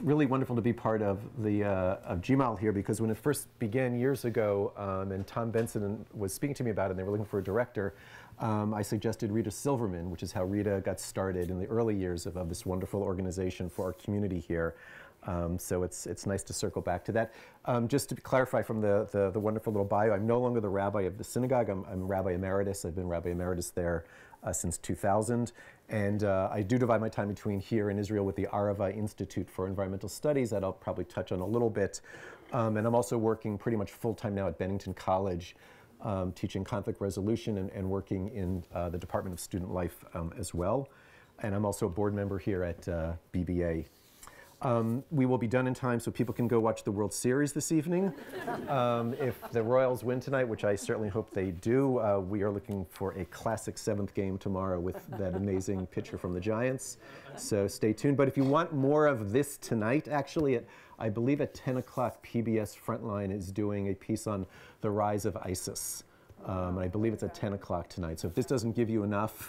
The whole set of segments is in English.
really wonderful to be part of the of GMALL here, because when it first began years ago, and Tom Benson was speaking to me about it and they were looking for a director, I suggested Rita Silverman, which is how Rita got started in the early years of this wonderful organization for our community here. So it's nice to circle back to that. Just to clarify from the wonderful little bio, I'm no longer the rabbi of the synagogue. I'm Rabbi Emeritus. I've been Rabbi Emeritus there since 2000. And I do divide my time between here in Israel with the Arava Institute for Environmental Studies that I'll probably touch on a little bit. And I'm also working pretty much full-time now at Bennington College, teaching conflict resolution and working in the Department of Student Life as well. And I'm also a board member here at BBA. We will be done in time so people can go watch the World Series this evening. If the Royals win tonight, which I certainly hope they do, we are looking for a classic 7th game tomorrow with that amazing pitcher from the Giants. So stay tuned. But if you want more of this tonight, actually, I believe at 10 o'clock, PBS Frontline is doing a piece on the rise of ISIS. And I believe it's at 10 o'clock tonight. So if this doesn't give you enough,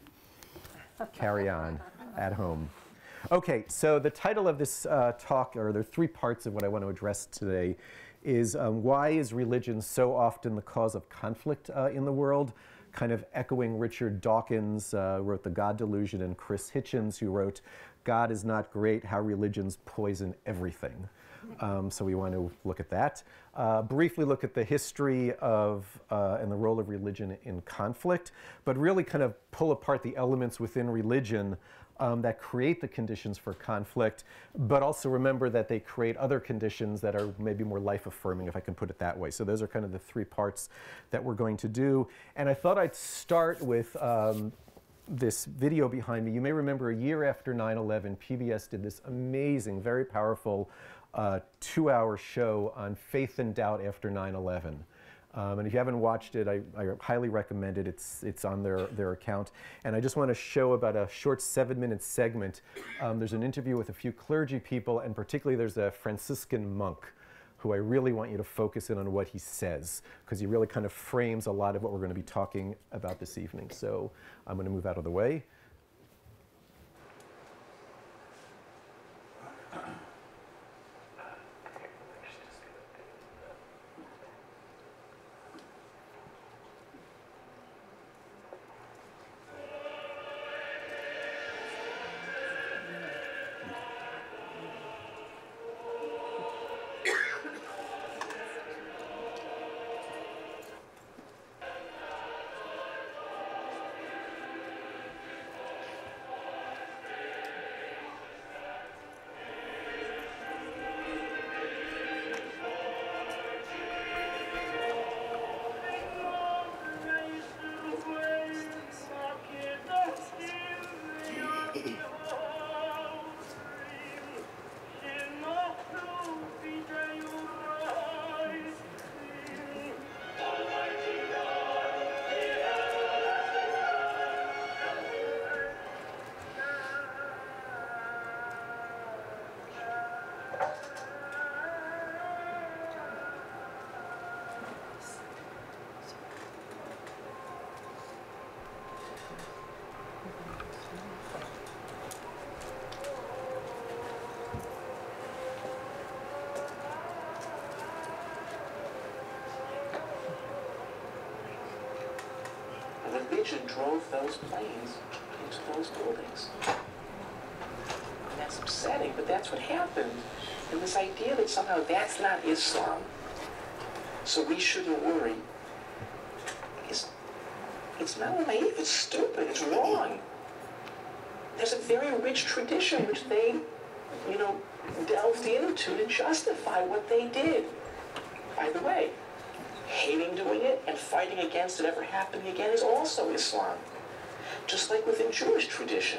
carry on at home. Okay, so the title of this talk, or there are 3 parts of what I want to address today, is why is religion so often the cause of conflict in the world? Kind of echoing Richard Dawkins, wrote The God Delusion, and Chris Hitchens, who wrote God is Not Great, How Religions Poison Everything. So we want to look at that. Briefly look at the history of and the role of religion in conflict, but really kind of pull apart the elements within religion that create the conditions for conflict, but also remember that they create other conditions that are maybe more life-affirming, if I can put it that way. So those are kind of the 3 parts that we're going to do. And I thought I'd start with this video behind me. You may remember a year after 9/11, PBS did this amazing, very powerful 2-hour show on faith and doubt after 9/11. And if you haven't watched it, I highly recommend it. It's on their account. And I just want to show about a short 7-minute segment. There's an interview with a few clergy people, and particularly there's a Franciscan monk who I really want you to focus in on what he says, because he really kind of frames a lot of what we're going to be talking about this evening. So I'm going to move out of the way. Religion drove those planes into those buildings. And that's upsetting, but that's what happened. And this idea that somehow that's not Islam, so we shouldn't worry, it's not only naive, it's stupid, it's wrong. There's a very rich tradition which they, delved into to justify what they did. By the way, hating doing it and fighting against it ever happening again is also Islam. Just like within Jewish tradition.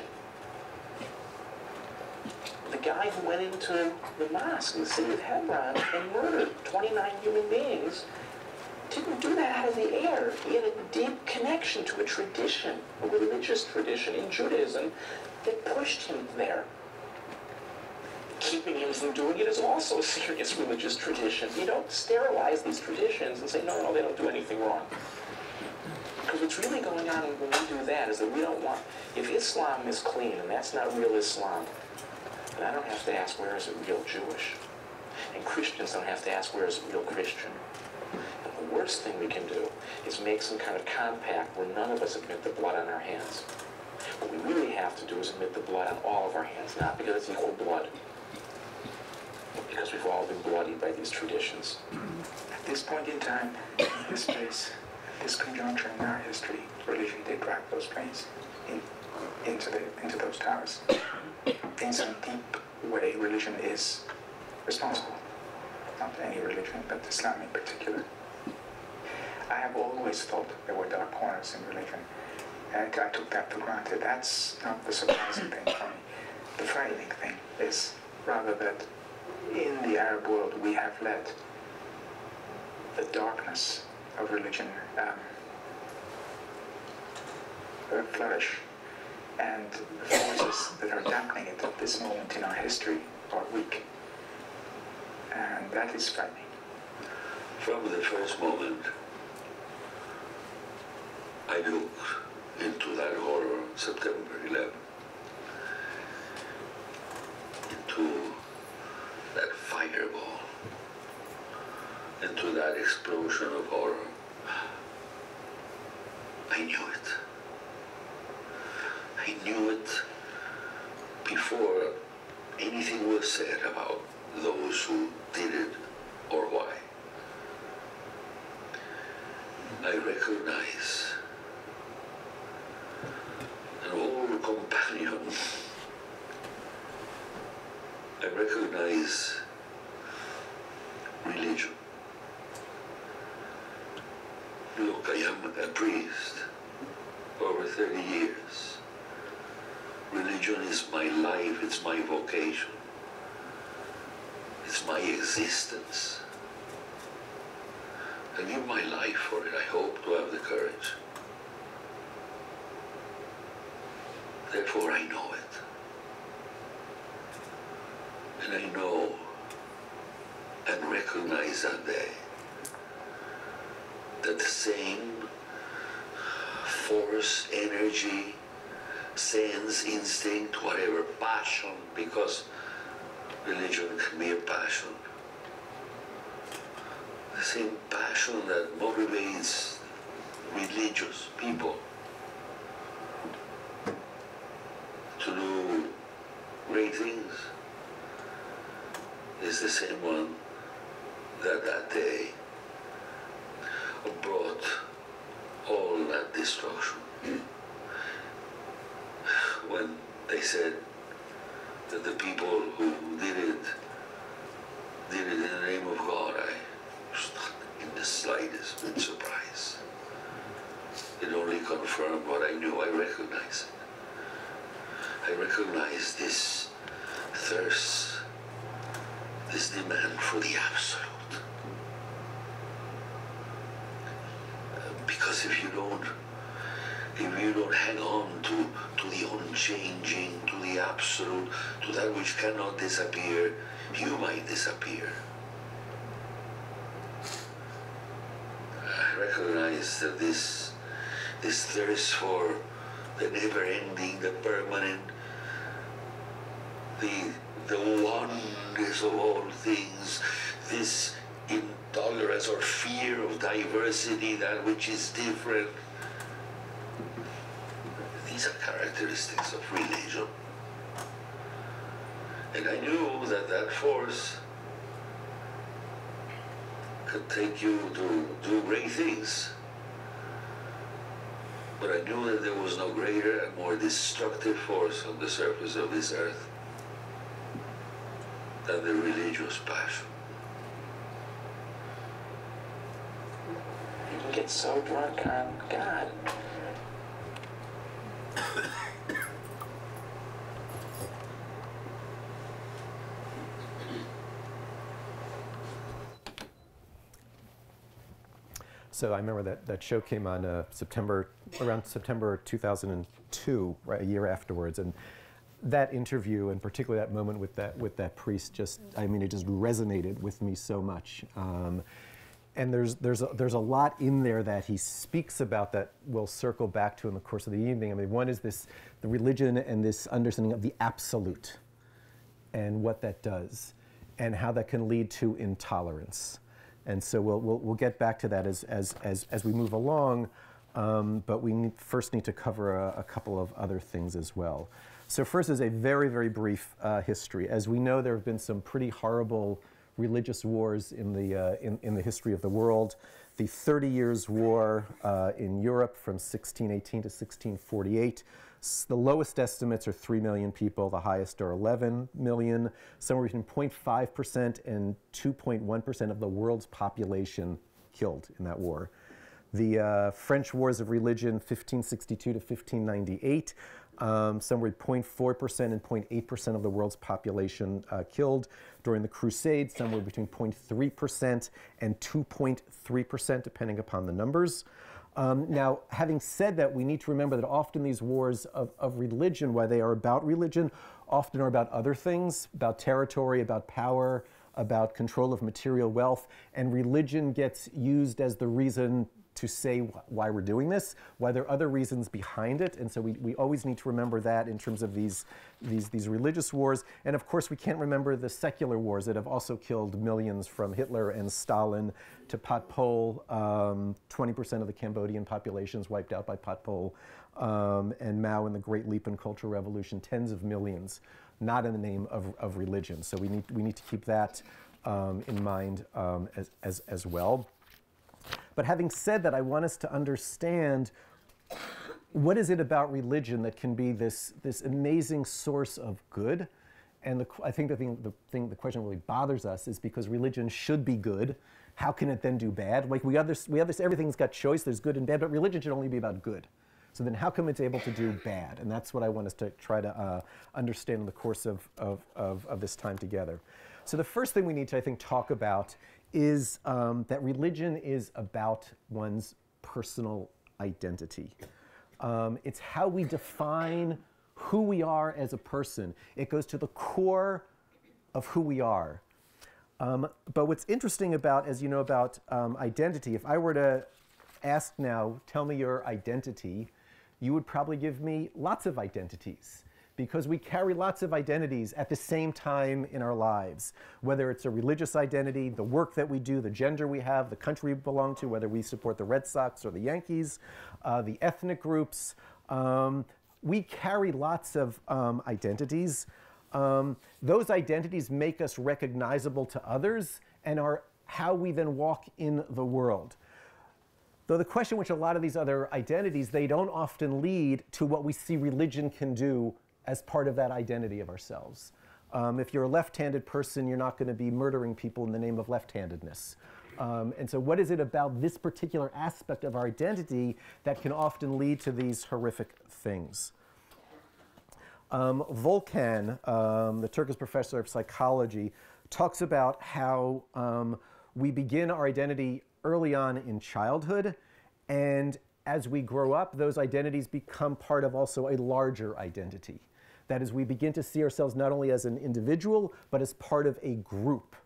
The guy who went into the mosque in the city of Hebron and murdered 29 human beings didn't do that out of the air. He had a deep connection to a tradition, a religious tradition in Judaism that pushed him there. Keeping him from doing it is also a serious religious tradition. You don't sterilize these traditions and say, no, they don't do anything wrong. Because what's really going on when we do that is that we don't want, if Islam is clean, and that's not real Islam, And I don't have to ask, where is it real Jewish? And Christians don't have to ask, where is it real Christian? And the worst thing we can do is make some kind of compact where none of us admit the blood on our hands. What we really have to do is admit the blood on all of our hands, not because it's equal blood, but because we've all been bloodied by these traditions. At this point in time, in this place, at this conjuncture in our history, religion did drag those planes into those towers. In some deep way, religion is responsible. Not any religion, but Islam in particular. I have always thought there were dark corners in religion, and I took that for granted. That's not the surprising thing for me. The frightening thing is rather that in the Arab world we have let the darkness of religion flourish, and the forces that are dampening it at this moment in our history are weak. And that is frightening. From the first moment, I looked into that horror on September 11, into that fireball, into that explosion of horror. I knew it. I knew it before anything was said about those who did it or why. I recognize an old companion. I recognize religion. Look, I am a priest over 30 years. Religion is my life, it's my vocation. It's my existence. I give my life for it. I hope to have the courage. Therefore, I know it. And I know and recognize that day that the same force, energy, sense, instinct, whatever, passion, because religion can be a passion. The same passion that motivates religious people to do great things is the same one that day brought all that destruction. When they said that the people who did it in the name of God, I was not in the slightest bit surprised. It only confirmed what I knew. I recognized it. I recognized this thirst, this demand for the absolute. Because if you don't hang on to the unchanging, to the absolute, to that which cannot disappear, you might disappear. I recognize that this thirst for the never-ending, the permanent, the oneness of all things, this intolerance or fear of diversity, that which is different. These are characteristics of religion. And I knew that that force could take you to do great things. But I knew that there was no greater and more destructive force on the surface of this earth than the religious passion. You can get so drunk on God. So I remember that show came on around September 2002, right, a year afterwards, and that interview, and particularly that moment with that priest, just, I mean, it just resonated with me so much. And there's a lot in there that he speaks about that we'll circle back to in the course of the evening. I mean, one is the religion and this understanding of the absolute. and what that does, and how that can lead to intolerance. And so we'll get back to that as we move along, but we first need to cover a couple of other things as well. So first is a very, very brief history. As we know, there have been some pretty horrible religious wars in the history of the world. The 30 Years' War in Europe from 1618 to 1648. The lowest estimates are 3 million people. The highest are 11 million. Somewhere between 0.5% and 2.1% of the world's population killed in that war. The French Wars of Religion, 1562 to 1598. Somewhere 0.4% and 0.8% of the world's population killed. During the Crusades, somewhere between 0.3% and 2.3%, depending upon the numbers. Now, having said that, we need to remember that often these wars of religion, while they are about religion, often are about other things, about territory, about power, about control of material wealth, and religion gets used as the reason to say why we're doing this, why there are other reasons behind it. And so we always need to remember that in terms of these religious wars. And of course, we can't remember the secular wars that have also killed millions, from Hitler and Stalin to Pol Pot. 20% of the Cambodian population is wiped out by Pol Pot. And Mao and the Great Leap in Cultural Revolution, tens of millions, not in the name of religion. So we need to keep that in mind as well. But having said that, I want us to understand what is it about religion that can be this amazing source of good. And I think the question that really bothers us is because religion should be good. How can it then do bad? Like we have this, everything's got choice, there's good and bad, but religion should only be about good. So then how come it's able to do bad? And that's what I want us to try to understand in the course of this time together. So the first thing we need to, I think, talk about is that religion is about one's personal identity. It's how we define who we are as a person. It goes to the core of who we are. But what's interesting about, as you know, about identity, if I were to ask now, tell me your identity, you would probably give me lots of identities, because we carry lots of identities at the same time in our lives, whether it's a religious identity, the work that we do, the gender we have, the country we belong to, whether we support the Red Sox or the Yankees, the ethnic groups. We carry lots of identities. Those identities make us recognizable to others and are how we then walk in the world. Though the question which a lot of these other identities, they don't often lead to what we see religion can do as part of that identity of ourselves. If you're a left-handed person, you're not going to be murdering people in the name of left-handedness. And so what is it about this particular aspect of our identity that can often lead to these horrific things? Volkan, the Turkish professor of psychology, talks about how we begin our identity early on in childhood, and as we grow up, those identities become part of also a larger identity. That is, we begin to see ourselves not only as an individual, but as part of a group.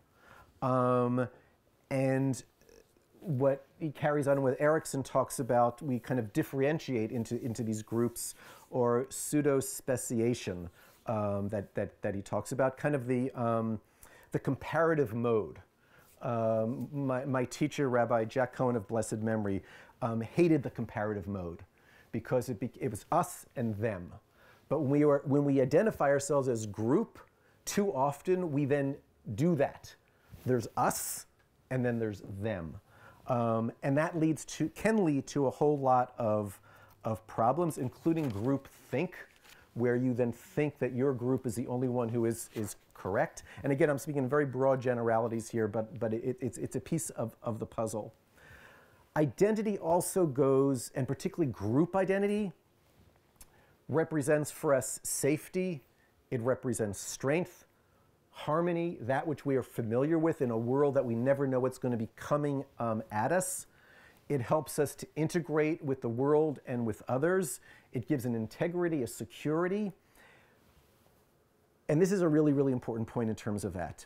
And what he carries on with Erickson talks about, we kind of differentiate into these groups, or pseudo-speciation that he talks about, kind of the comparative mode. My teacher, Rabbi Jack Cohen of blessed memory, hated the comparative mode because it was us and them. But when we identify ourselves as group, too often we then do that. There's us, and then there's them. And that can lead to a whole lot of problems, including groupthink, where you then think that your group is the only one who is correct. And again, I'm speaking in very broad generalities here, but it's a piece of the puzzle. Identity also goes, and particularly group identity, represents for us safety. It represents strength, harmony, that which we are familiar with in a world that we never know what's going to be coming at us. It helps us to integrate with the world and with others. It gives an integrity, a security. And this is a really, really important point in terms of that.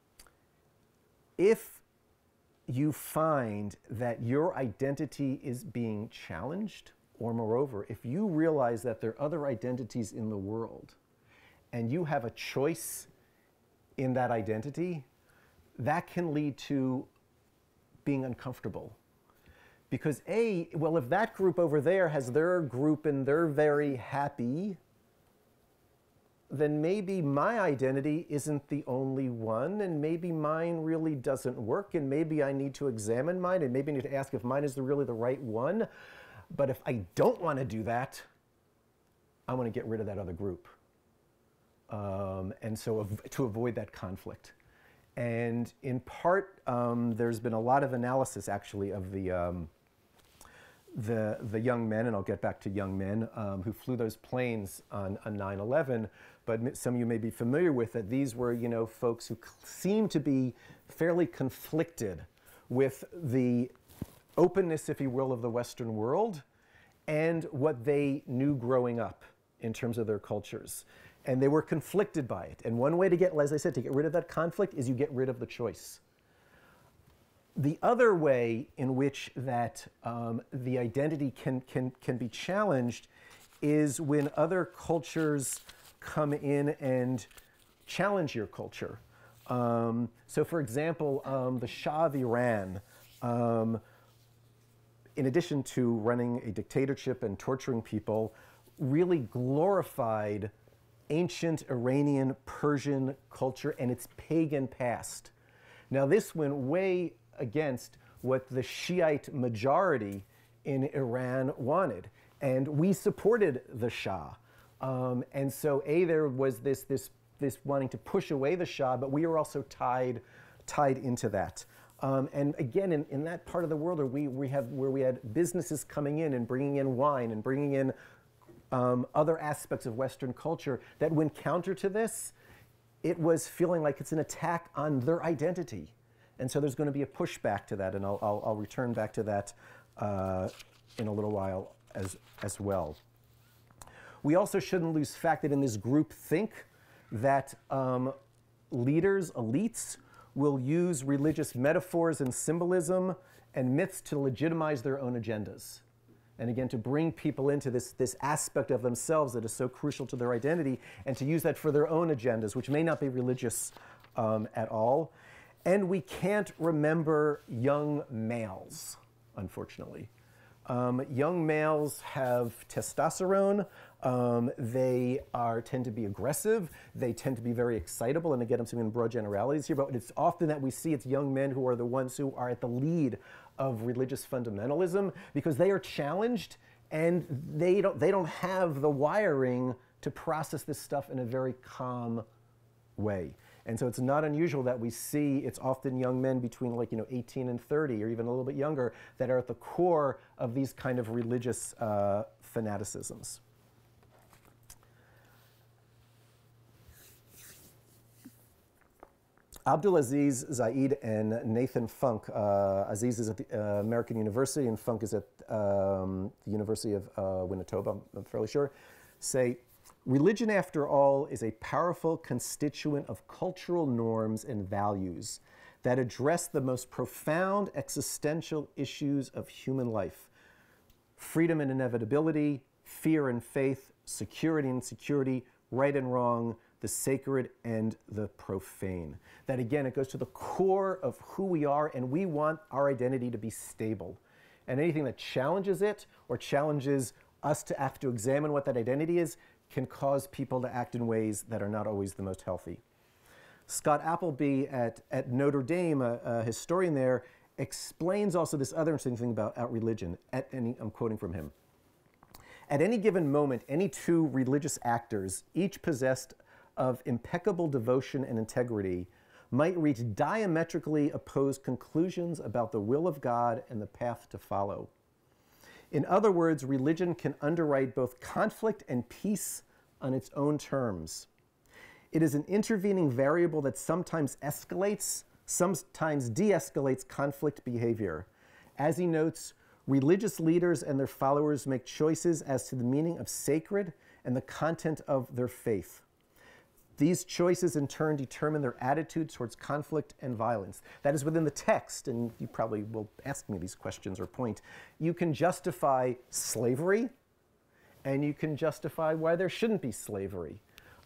If you find that your identity is being challenged, or moreover, if you realize that there are other identities in the world, and you have a choice in that identity, that can lead to being uncomfortable. Because well, if that group over there has their group and they're very happy, then maybe my identity isn't the only one, and maybe mine really doesn't work, and maybe I need to examine mine, and maybe I need to ask if mine is really the right one. But if I don't want to do that, I want to get rid of that other group. And so to avoid that conflict. And in part, there's been a lot of analysis actually of the young men, and I'll get back to young men, who flew those planes on 9/11, but some of you may be familiar with that these were, folks who seemed to be fairly conflicted with the openness, if you will, of the Western world and what they knew growing up in terms of their cultures. And they were conflicted by it. And one way to get, as I said, to get rid of that conflict is you get rid of the choice. The other way in which that the identity can be challenged is when other cultures come in and challenge your culture. So for example, the Shah of Iran, in addition to running a dictatorship and torturing people, really glorified ancient Iranian Persian culture and its pagan past. Now this went way against what the Shiite majority in Iran wanted. And we supported the Shah. And so there was this wanting to push away the Shah, but we were also tied into that. And again, in that part of the world where we had businesses coming in and bringing in wine and bringing in other aspects of Western culture that went counter to this, it was feeling like it's an attack on their identity. And so there's going to be a pushback to that, and I'll return back to that in a little while as well. We also shouldn't lose fact that in this group think that leaders, elites, will use religious metaphors and symbolism and myths to legitimize their own agendas. And again, to bring people into this aspect of themselves that is so crucial to their identity, and to use that for their own agendas, which may not be religious at all. And we can't remember young males, unfortunately. Young males have testosterone. They tend to be aggressive. They tend to be very excitable. And again, I'm saying in broad generalities here, but it's often that we see it's young men who are the ones who are at the lead of religious fundamentalism, because they are challenged and they don't have the wiring to process this stuff in a very calm way. And so it's not unusual that we see it's often young men between 18 and 30 or even a little bit younger that are at the core of these kind of religious fanaticisms. Abdulaziz Zaid and Nathan Funk. Aziz is at the American University and Funk is at the University of Winnetoba, I'm fairly sure, say, religion, after all, is a powerful constituent of cultural norms and values that address the most profound existential issues of human life: freedom and inevitability, fear and faith, security and insecurity, right and wrong, the sacred and the profane. That again, it goes to the core of who we are, and we want our identity to be stable. And anything that challenges it or challenges us to have to examine what that identity is can cause people to act in ways that are not always the most healthy. Scott Appleby at Notre Dame, a historian there, explains also this other interesting thing about religion. I'm quoting from him. At any given moment, any two religious actors, each possessed of impeccable devotion and integrity, might reach diametrically opposed conclusions about the will of God and the path to follow. In other words, religion can underwrite both conflict and peace on its own terms. It is an intervening variable that sometimes escalates, sometimes de-escalates conflict behavior. As he notes, religious leaders and their followers make choices as to the meaning of sacred and the content of their faith. These choices in turn determine their attitude towards conflict and violence. That is within the text, and you probably will ask me these questions or point. You can justify slavery, and you can justify why there shouldn't be slavery.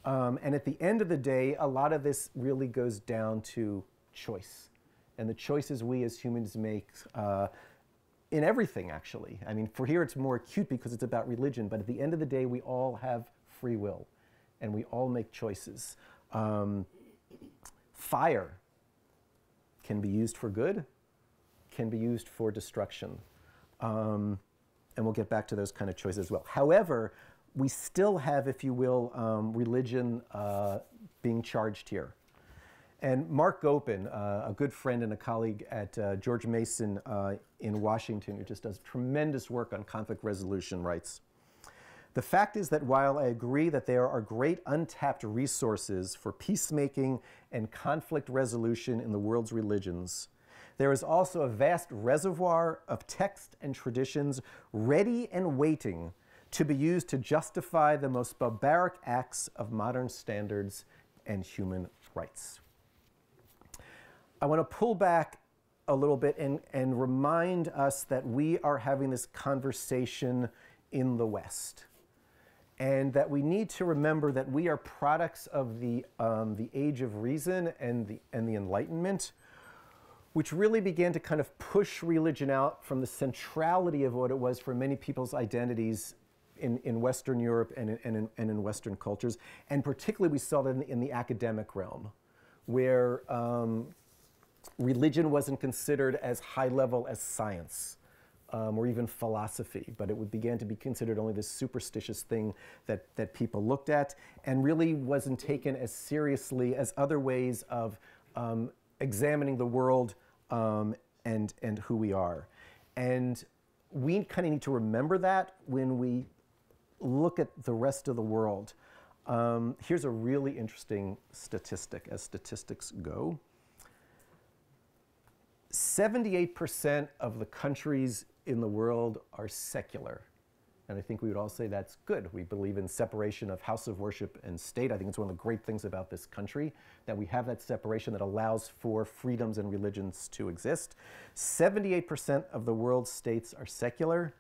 And at the end of the day, a lot of this really goes down to choice. And the choices we as humans make in everything, actually. I mean, for here it's more acute because it's about religion, but at the end of the day, we all have free will, and we all make choices. Fire can be used for good, can be used for destruction. And we'll get back to those kind of choices as well. However, we still have, if you will, religion being charged here. And Mark Gopin, a good friend and a colleague at George Mason in Washington, who just does tremendous work on conflict resolution, writes, "The fact is that while I agree that there are great untapped resources for peacemaking and conflict resolution in the world's religions, there is also a vast reservoir of text and traditions ready and waiting to be used to justify the most barbaric acts of modern standards and human rights." I want to pull back a little bit and remind us that we are having this conversation in the West, and that we need to remember that we are products of the Age of Reason and the Enlightenment, which really began to kind of push religion out from the centrality of what it was for many people's identities in Western Europe and in Western cultures. And particularly we saw that in the academic realm, where religion wasn't considered as high level as science or even philosophy, but it began to be considered only this superstitious thing that people looked at, and really wasn't taken as seriously as other ways of examining the world and who we are. And we kind of need to remember that when we look at the rest of the world. Here's a really interesting statistic, as statistics go. 78% of the countries in the world are secular. And I think we would all say that's good. We believe in separation of house of worship and state. I think it's one of the great things about this country, that we have that separation that allows for freedoms and religions to exist. 78% of the world's states are secular.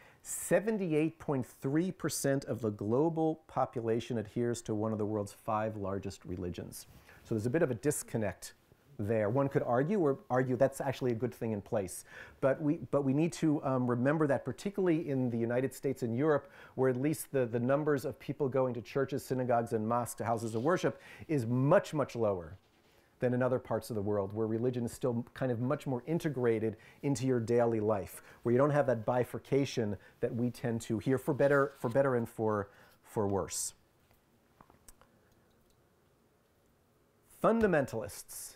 78.3% of the global population adheres to one of the world's 5 largest religions. So there's a bit of a disconnect there. One could argue that's actually a good thing in place. But we need to remember that, particularly in the United States and Europe, where at least the numbers of people going to churches, synagogues, and mosques, to houses of worship, is much, much lower than in other parts of the world, where religion is still kind of much more integrated into your daily life, where you don't have that bifurcation that we tend to hear, for better and for worse. Fundamentalists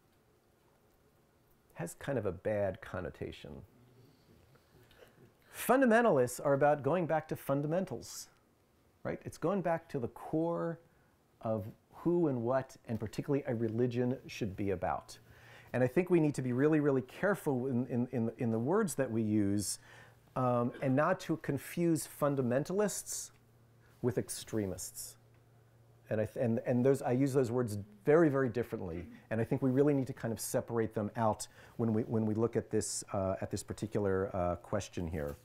has kind of a bad connotation. Fundamentalists are about going back to fundamentals, right? It's going back to the core of who and what, and particularly a religion, should be about. And I think we need to be really, really careful in the words that we use, and not to confuse fundamentalists with extremists. And I use those words very, very differently. And I think we really need to kind of separate them out when we look at this particular question here.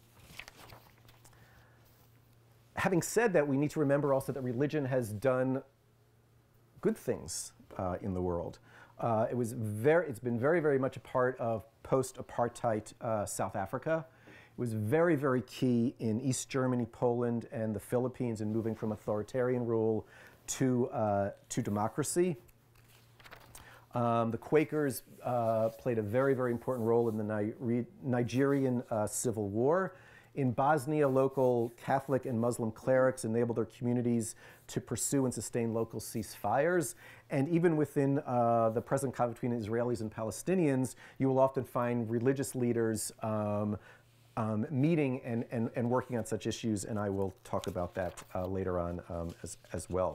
Having said that, we need to remember also that religion has done good things in the world. It's been very, very much a part of post-apartheid South Africa. It was very, very key in East Germany, Poland, and the Philippines in moving from authoritarian rule to democracy. The Quakers played a very, very important role in the Nigerian Civil War. In Bosnia, local Catholic and Muslim clerics enabled their communities to pursue and sustain local ceasefires. And even within the present conflict between Israelis and Palestinians, you will often find religious leaders meeting and working on such issues, and I will talk about that later on as well.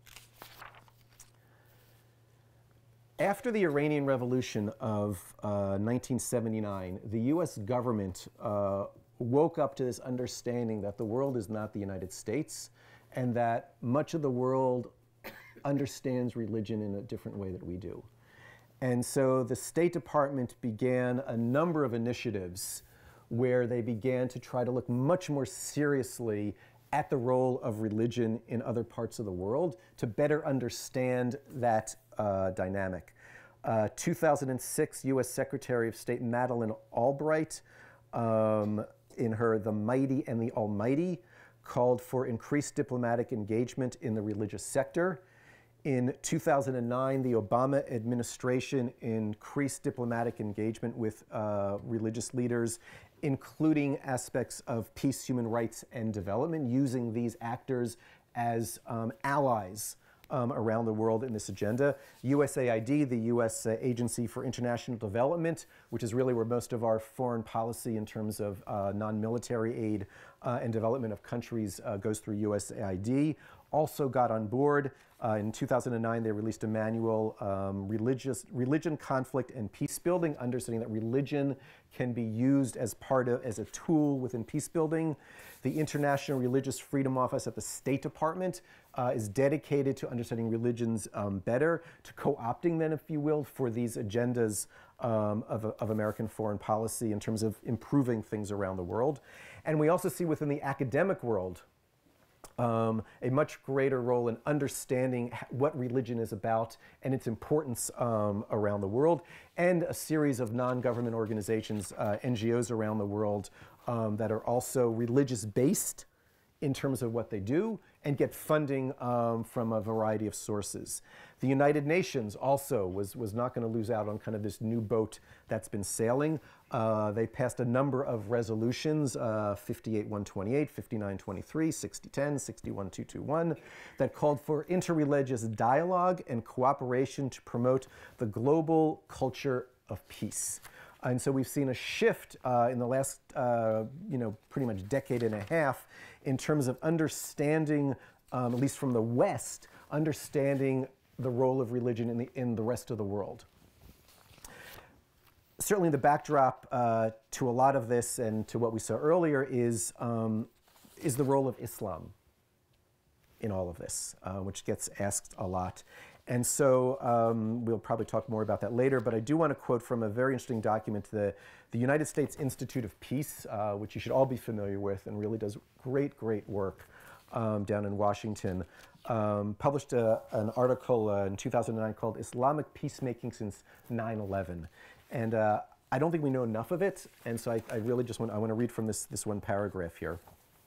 After the Iranian Revolution of 1979, the US government woke up to this understanding that the world is not the United States, and that much of the world understands religion in a different way that we do. And so the State Department began a number of initiatives where they began to try to look much more seriously at the role of religion in other parts of the world to better understand that dynamic. 2006 U.S. Secretary of State Madeleine Albright, in her The Mighty and the Almighty, called for increased diplomatic engagement in the religious sector. In 2009, the Obama administration increased diplomatic engagement with religious leaders, including aspects of peace, human rights, and development, using these actors as allies around the world in this agenda. USAID, the U.S. Agency for International Development, which is really where most of our foreign policy in terms of non-military aid and development of countries goes through USAID, also got on board. In 2009, they released a manual, Religion, Conflict, and Peace Building, understanding that religion can be used as as a tool within peace building. The International Religious Freedom Office at the State Department is dedicated to understanding religions better, to co-opting them, if you will, for these agendas of American foreign policy in terms of improving things around the world. And we also see within the academic world a much greater role in understanding what religion is about and its importance around the world, and a series of non-government organizations, NGOs around the world that are also religious-based in terms of what they do and get funding from a variety of sources. The United Nations also was not going to lose out on kind of this new boat that's been sailing. They passed a number of resolutions, 58-128, 59-23, 60-10, 61-221, that called for interreligious dialogue and cooperation to promote the global culture of peace. And so we've seen a shift in the last, pretty much decade and a half in terms of understanding, at least from the West, understanding the role of religion in the rest of the world. Certainly the backdrop to a lot of this and to what we saw earlier is the role of Islam in all of this, which gets asked a lot. And so we'll probably talk more about that later, but I do want to quote from a very interesting document, the United States Institute of Peace, which you should all be familiar with and really does great, great work down in Washington, published an article in 2009 called Islamic Peacemaking Since 9/11. And I don't think we know enough of it, and so I really just want to read from this one paragraph here.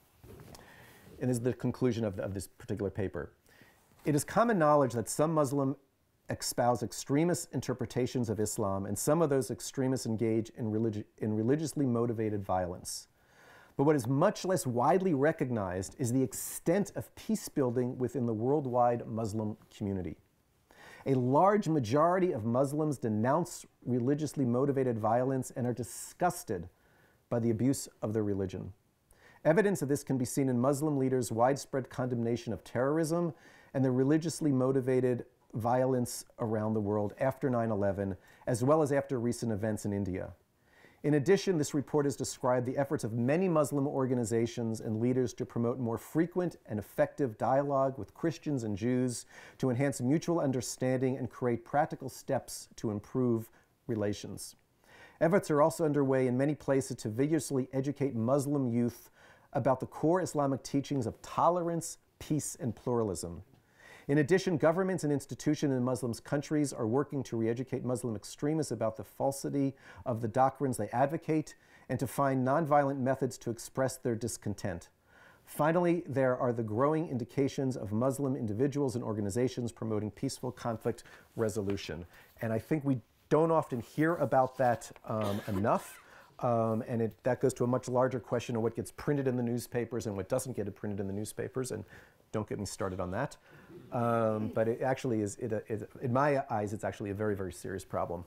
And this is the conclusion of this particular paper. It is common knowledge that some Muslims espouse extremist interpretations of Islam, and some of those extremists engage in religiously motivated violence. But what is much less widely recognized is the extent of peace building within the worldwide Muslim community. A large majority of Muslims denounce religiously motivated violence and are disgusted by the abuse of their religion. Evidence of this can be seen in Muslim leaders' widespread condemnation of terrorism and the religiously motivated violence around the world after 9/11, as well as after recent events in India. In addition, this report has described the efforts of many Muslim organizations and leaders to promote more frequent and effective dialogue with Christians and Jews to enhance mutual understanding and create practical steps to improve relations. Efforts are also underway in many places to vigorously educate Muslim youth about the core Islamic teachings of tolerance, peace, and pluralism. In addition, governments and institutions in Muslim countries are working to re-educate Muslim extremists about the falsity of the doctrines they advocate and to find nonviolent methods to express their discontent. Finally, there are the growing indications of Muslim individuals and organizations promoting peaceful conflict resolution. And I think we don't often hear about that enough. And that goes to a much larger question of what gets printed in the newspapers and what doesn't get printed in the newspapers. And don't get me started on that. But it actually is, in my eyes, it's actually a very, very serious problem.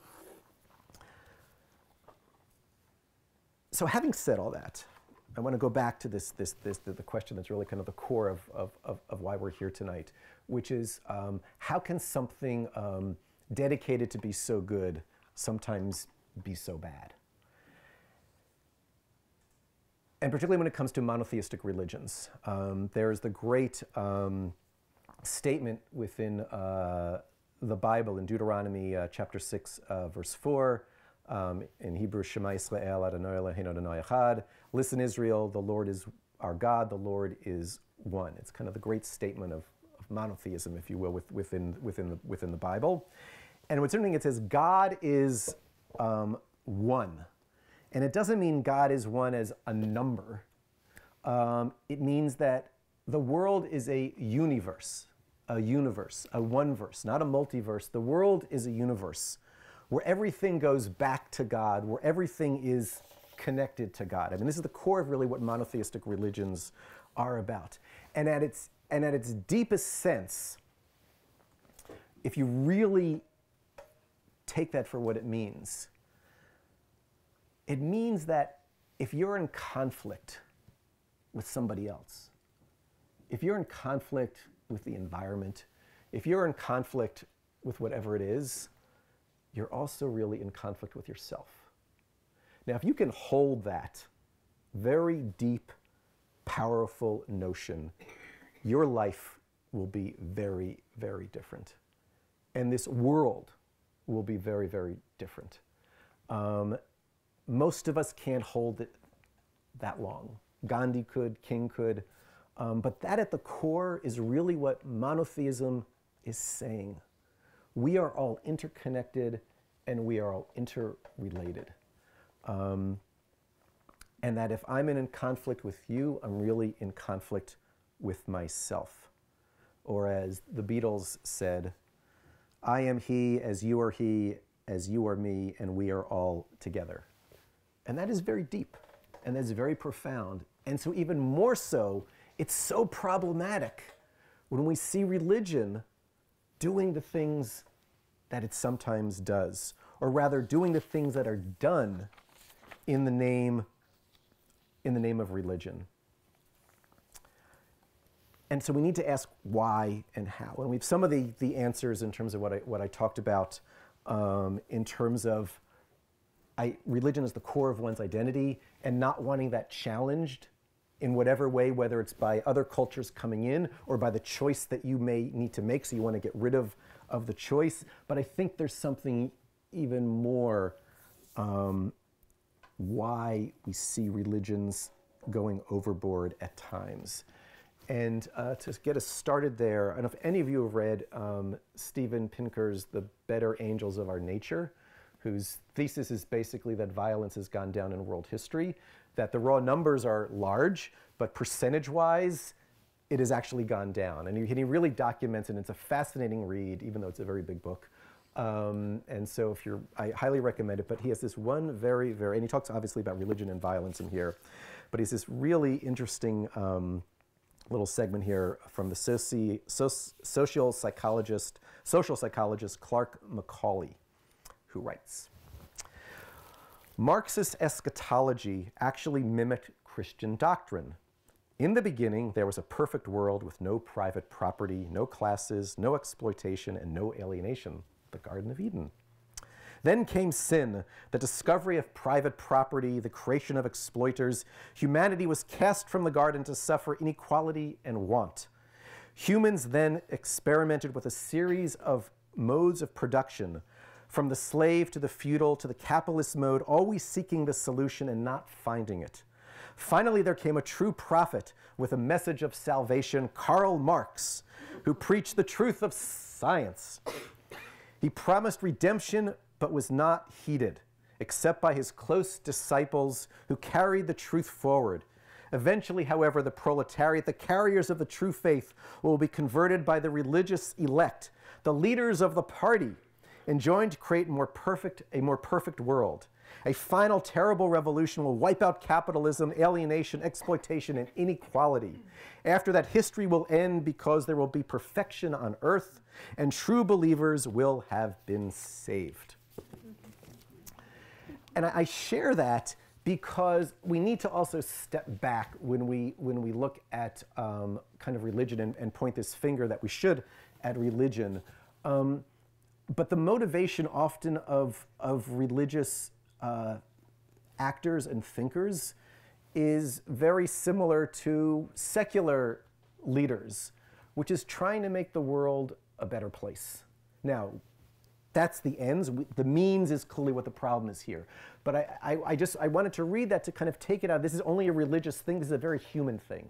So having said all that, I want to go back to the question that's really kind of the core of why we're here tonight, which is how can something dedicated to be so good sometimes be so bad? And particularly when it comes to monotheistic religions, there's the great statement within the Bible in Deuteronomy chapter 6, verse 4, in Hebrew, Shema Yisrael Adonai Eloheinu Adonai Echad. Listen, Israel, the Lord is our God, the Lord, is one. It's kind of the great statement of monotheism, if you will, within the Bible. And what's interesting, it says God is one. And it doesn't mean God is one as a number. It means that the world is a universe, a one verse, not a multiverse. The world is a universe where everything goes back to God, where everything is connected to God. I mean, this is the core of really what monotheistic religions are about. And at its deepest sense, if you really take that for what it means that if you're in conflict with somebody else, if you're in conflict with the environment, if you're in conflict with whatever it is, you're also really in conflict with yourself. Now, if you can hold that very deep, powerful notion, your life will be very, very different. And this world will be very, very different. Most of us can't hold it that long. Gandhi could, King could. But that at the core is really what monotheism is saying. We are all interconnected and we are all interrelated. And that if I'm in conflict with you, I'm really in conflict with myself. Or as the Beatles said, I am he, as you are me, and we are all together. And that is very deep, and that's very profound. And so even more so, it's so problematic when we see religion doing the things that it sometimes does, or rather doing the things that are done in the name of religion. And so we need to ask why and how. And we have some of the answers in terms of what I talked about in terms of religion is the core of one's identity, and not wanting that challenged in whatever way, whether it's by other cultures coming in or by the choice that you may need to make, so you want to get rid of the choice. But I think there's something even more why we see religions going overboard at times. And to get us started there, I don't know if any of you have read Steven Pinker's The Better Angels of Our Nature, whose thesis is basically that violence has gone down in world history, that the raw numbers are large, but percentage-wise, it has actually gone down. And he really documents it. It's a fascinating read, even though it's a very big book. And so I highly recommend it. But he has this one very, and he talks obviously about religion and violence in here, but he's this really interesting little segment here from the social psychologist Clark Macaulay, who writes, Marxist eschatology actually mimicked Christian doctrine. In the beginning, there was a perfect world with no private property, no classes, no exploitation, and no alienation, the Garden of Eden. Then came sin, the discovery of private property, the creation of exploiters. Humanity was cast from the garden to suffer inequality and want. Humans then experimented with a series of modes of production, from the slave to the feudal to the capitalist mode, always seeking the solution and not finding it. Finally, there came a true prophet with a message of salvation, Karl Marx, who preached the truth of science. He promised redemption, but was not heeded, except by his close disciples who carried the truth forward. Eventually, however, the proletariat, the carriers of the true faith, will be converted by the religious elect, the leaders of the party, and joined to create a more perfect world. A final terrible revolution will wipe out capitalism, alienation, exploitation, and inequality. After that, history will end because there will be perfection on earth, and true believers will have been saved. And I share that because we need to also step back when we look at kind of religion and point this finger that we should at religion. But the motivation often of religious actors and thinkers is very similar to secular leaders, which is trying to make the world a better place. Now, that's the ends. The means is clearly what the problem is here. But I wanted to read that to kind of take it out. This is only a religious thing. This is a very human thing.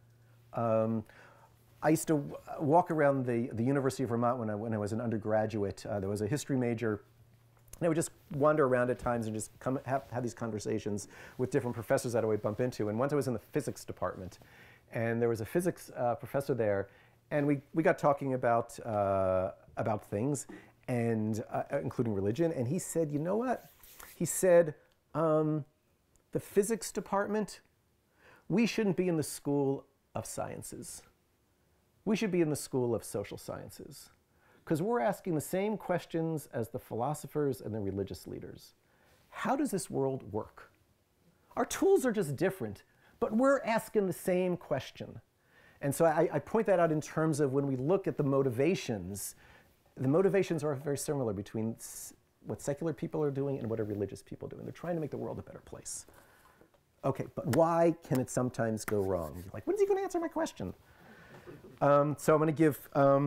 I used to walk around the University of Vermont when I was an undergraduate. There was a history major. And I would just wander around at times and just have these conversations with different professors that I would bump into. And once I was in the physics department, and there was a physics professor there, and we got talking about things, and including religion. And he said, you know what? He said, the physics department, we shouldn't be in the School of Sciences. We should be in the School of Social Sciences, because we're asking the same questions as the philosophers and the religious leaders. How does this world work? Our tools are just different, but we're asking the same question. And so I point that out in terms of when we look at the motivations are very similar between what secular people are doing and what are religious people doing. They're trying to make the world a better place. Okay, but why can it sometimes go wrong? You're like, when's he going to answer my question? So I'm going to give,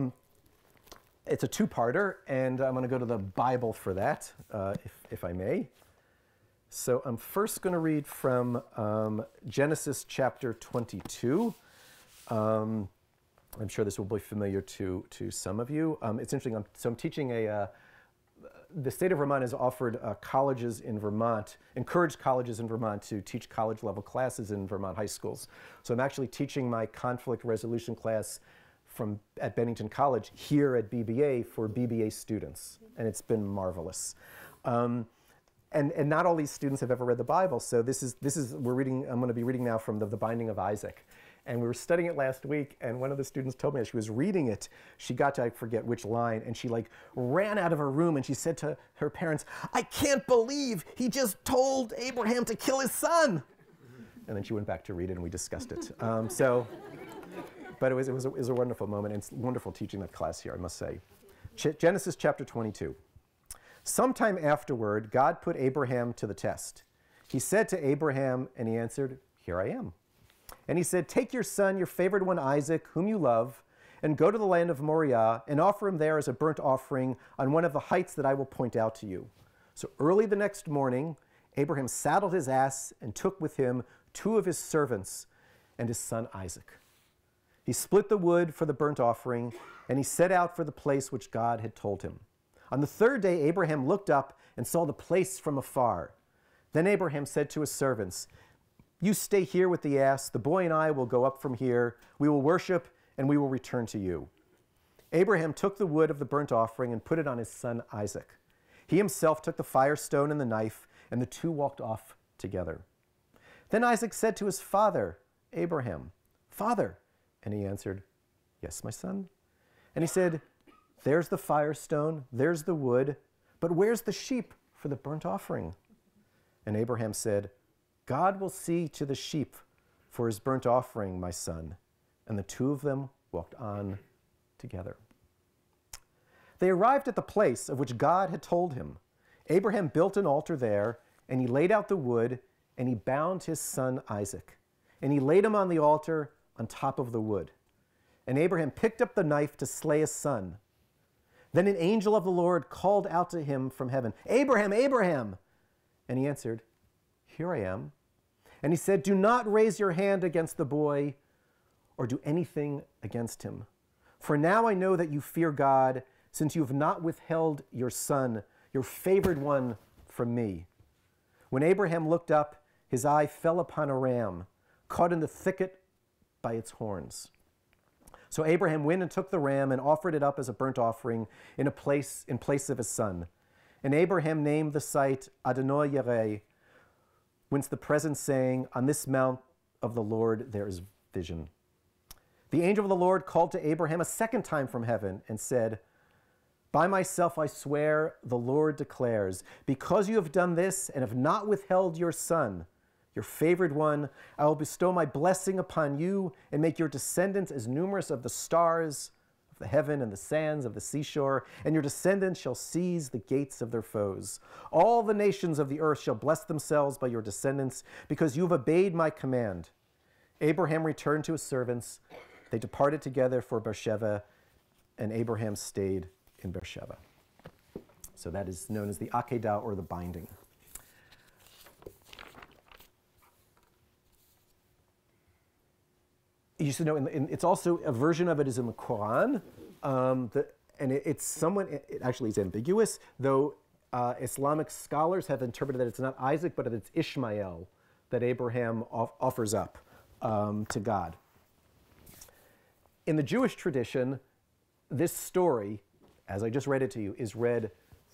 it's a two-parter, and I'm going to go to the Bible for that, if I may. So I'm first going to read from Genesis chapter 22. I'm sure this will be familiar to some of you. It's interesting. I'm teaching the state of Vermont has offered colleges in Vermont, encouraged colleges in Vermont to teach college-level classes in Vermont high schools. So I'm actually teaching my conflict resolution class at Bennington College here at BBA for BBA students, and it's been marvelous. And not all these students have ever read the Bible, so I'm going to be reading now from the Binding of Isaac. And we were studying it last week, and one of the students told me as she was reading it, she got to, I forget which line, and she like ran out of her room and she said to her parents, "I can't believe he just told Abraham to kill his son." And then she went back to read it and we discussed it. But it was a wonderful moment, and it's wonderful teaching that class here, I must say. Genesis chapter 22. Sometime afterward, God put Abraham to the test. He said to Abraham, and he answered, "Here I am." And he said, "Take your son, your favored one Isaac, whom you love, and go to the land of Moriah and offer him there as a burnt offering on one of the heights that I will point out to you." So early the next morning, Abraham saddled his ass and took with him 2 of his servants and his son Isaac. He split the wood for the burnt offering, and he set out for the place which God had told him. On the 3rd day, Abraham looked up and saw the place from afar. Then Abraham said to his servants, "You stay here with the ass. The boy and I will go up from here. We will worship, and we will return to you." Abraham took the wood of the burnt offering and put it on his son Isaac. He himself took the firestone and the knife, and the 2 walked off together. Then Isaac said to his father, Abraham, "Father." And he answered, "Yes, my son." And he said, "There's the firestone, there's the wood, but where's the sheep for the burnt offering?" And Abraham said, "God will see to the sheep for his burnt offering, my son." And the 2 of them walked on together. They arrived at the place of which God had told him. Abraham built an altar there, and he laid out the wood, and he bound his son Isaac. And he laid him on the altar on top of the wood. And Abraham picked up the knife to slay his son. Then an angel of the Lord called out to him from heaven, "Abraham, Abraham!" And he answered, "Here I am." And he said, "Do not raise your hand against the boy or do anything against him. For now I know that you fear God, since you have not withheld your son, your favored one, from me." When Abraham looked up, his eye fell upon a ram, caught in the thicket by its horns. So Abraham went and took the ram and offered it up as a burnt offering in place of his son. And Abraham named the site Adonai Yireh, whence the present saying, "On this mount of the Lord there is vision." The angel of the Lord called to Abraham a second time from heaven and said, "By myself I swear, the Lord declares, because you have done this and have not withheld your son, your favored one, I will bestow my blessing upon you and make your descendants as numerous as the stars of the heaven and the sands of the seashore, and your descendants shall seize the gates of their foes. All the nations of the earth shall bless themselves by your descendants, because you have obeyed my command." Abraham returned to his servants. They departed together for Beersheba, and Abraham stayed in Beersheba. So that is known as the Akedah, or the binding. You should know, it's also, a version of it is in the Quran, it's somewhat, it actually is ambiguous, though Islamic scholars have interpreted that it's not Isaac, but that it's Ishmael that Abraham offers up to God. In the Jewish tradition, this story, as I just read it to you, is read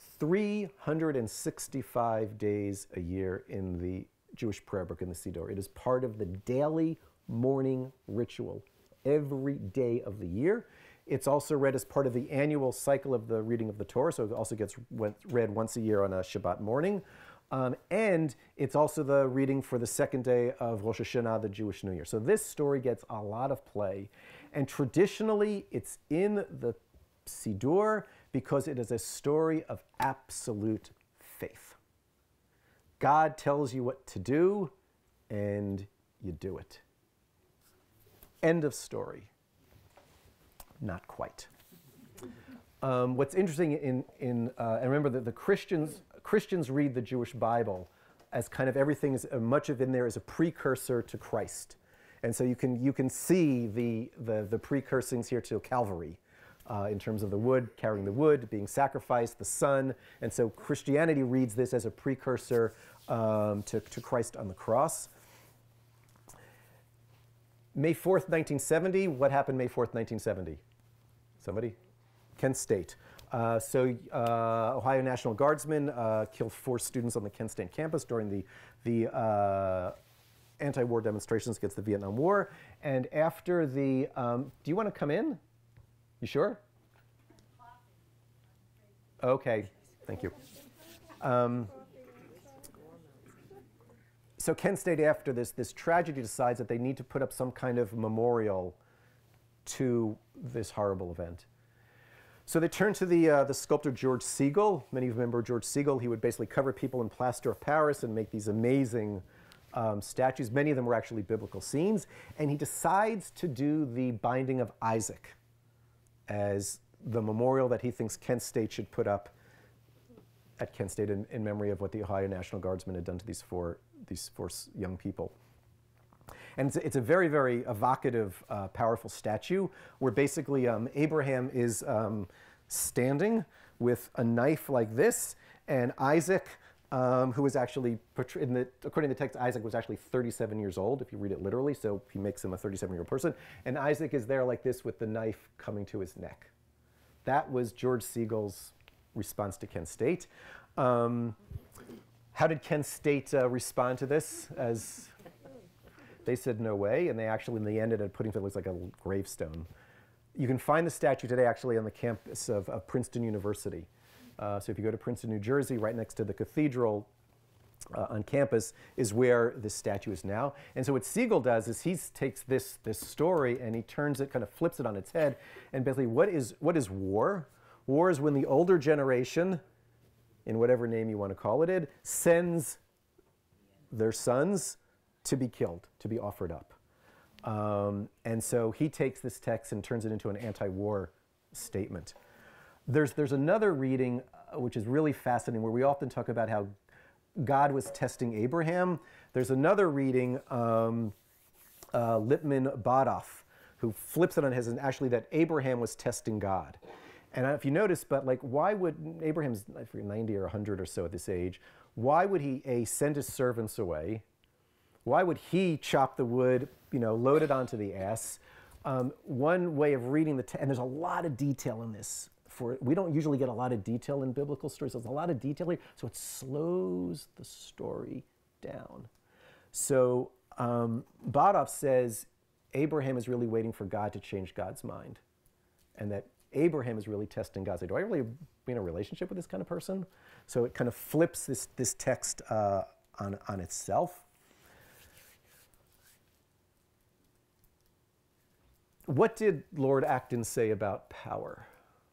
365 days a year in the Jewish prayer book in the Siddur. It is part of the daily morning ritual every day of the year. It's also read as part of the annual cycle of the reading of the Torah, so it also gets read once a year on a Shabbat morning. And it's also the reading for the second day of Rosh Hashanah, the Jewish New Year. So this story gets a lot of play. And traditionally, it's in the Siddur because it is a story of absolute faith. God tells you what to do, and you do it. End of story. Not quite. What's interesting and remember that the Christians read the Jewish Bible as kind of everything is, much of in there is a precursor to Christ. And so you can see the precursings here to Calvary in terms of the wood, carrying the wood, being sacrificed, the Son. And so Christianity reads this as a precursor to Christ on the cross. May 4th, 1970, what happened May 4th, 1970? Somebody? Kent State. Ohio National Guardsmen killed 4 students on the Kent State campus during the anti-war demonstrations against the Vietnam War. And after the, do you want to come in? You sure? Okay, thank you. So Kent State, after this tragedy, decides that they need to put up some kind of memorial to this horrible event. So they turn to the sculptor George Siegel. Many of you remember George Siegel. He would basically cover people in plaster of Paris and make these amazing statues. Many of them were actually biblical scenes. And he decides to do the binding of Isaac as the memorial that he thinks Kent State should put up at Kent State in memory of what the Ohio National Guardsmen had done to these four young people. And it's a very, very evocative, powerful statue where basically Abraham is standing with a knife like this, and Isaac, who was actually, according to the text, Isaac was actually 37 years old, if you read it literally, so he makes him a 37-year-old person. And Isaac is there like this with the knife coming to his neck. That was George Siegel's response to Kent State. How did Kent State respond to this? As they said no way, and they actually in the end ended up putting it looks like a gravestone. You can find the statue today actually on the campus of Princeton University. So if you go to Princeton, New Jersey, right next to the cathedral on campus is where this statue is now. And so what Siegel does is he takes this story and he turns it, kind of flips it on its head, and basically what is war? War is when the older generation, in whatever name you want to call it, sends their sons to be killed, to be offered up. And so he takes this text and turns it into an anti-war statement. There's another reading which is really fascinating where we often talk about how God was testing Abraham. There's another reading, Lippman Badoff, who flips it on his, and actually that Abraham was testing God. And if you notice, but like, why would Abraham's, I forget, 90 or 100 or so at this age, why would he send his servants away? Why would he chop the wood, load it onto the ass? One way of reading and there's a lot of detail in this. We don't usually get a lot of detail in biblical stories. There's a lot of detail here, so it slows the story down. So Badoff says Abraham is really waiting for God to change God's mind, and that Abraham is really testing God. Say, do I really be in a relationship with this kind of person? So it kind of flips this text on itself. What did Lord Acton say about power?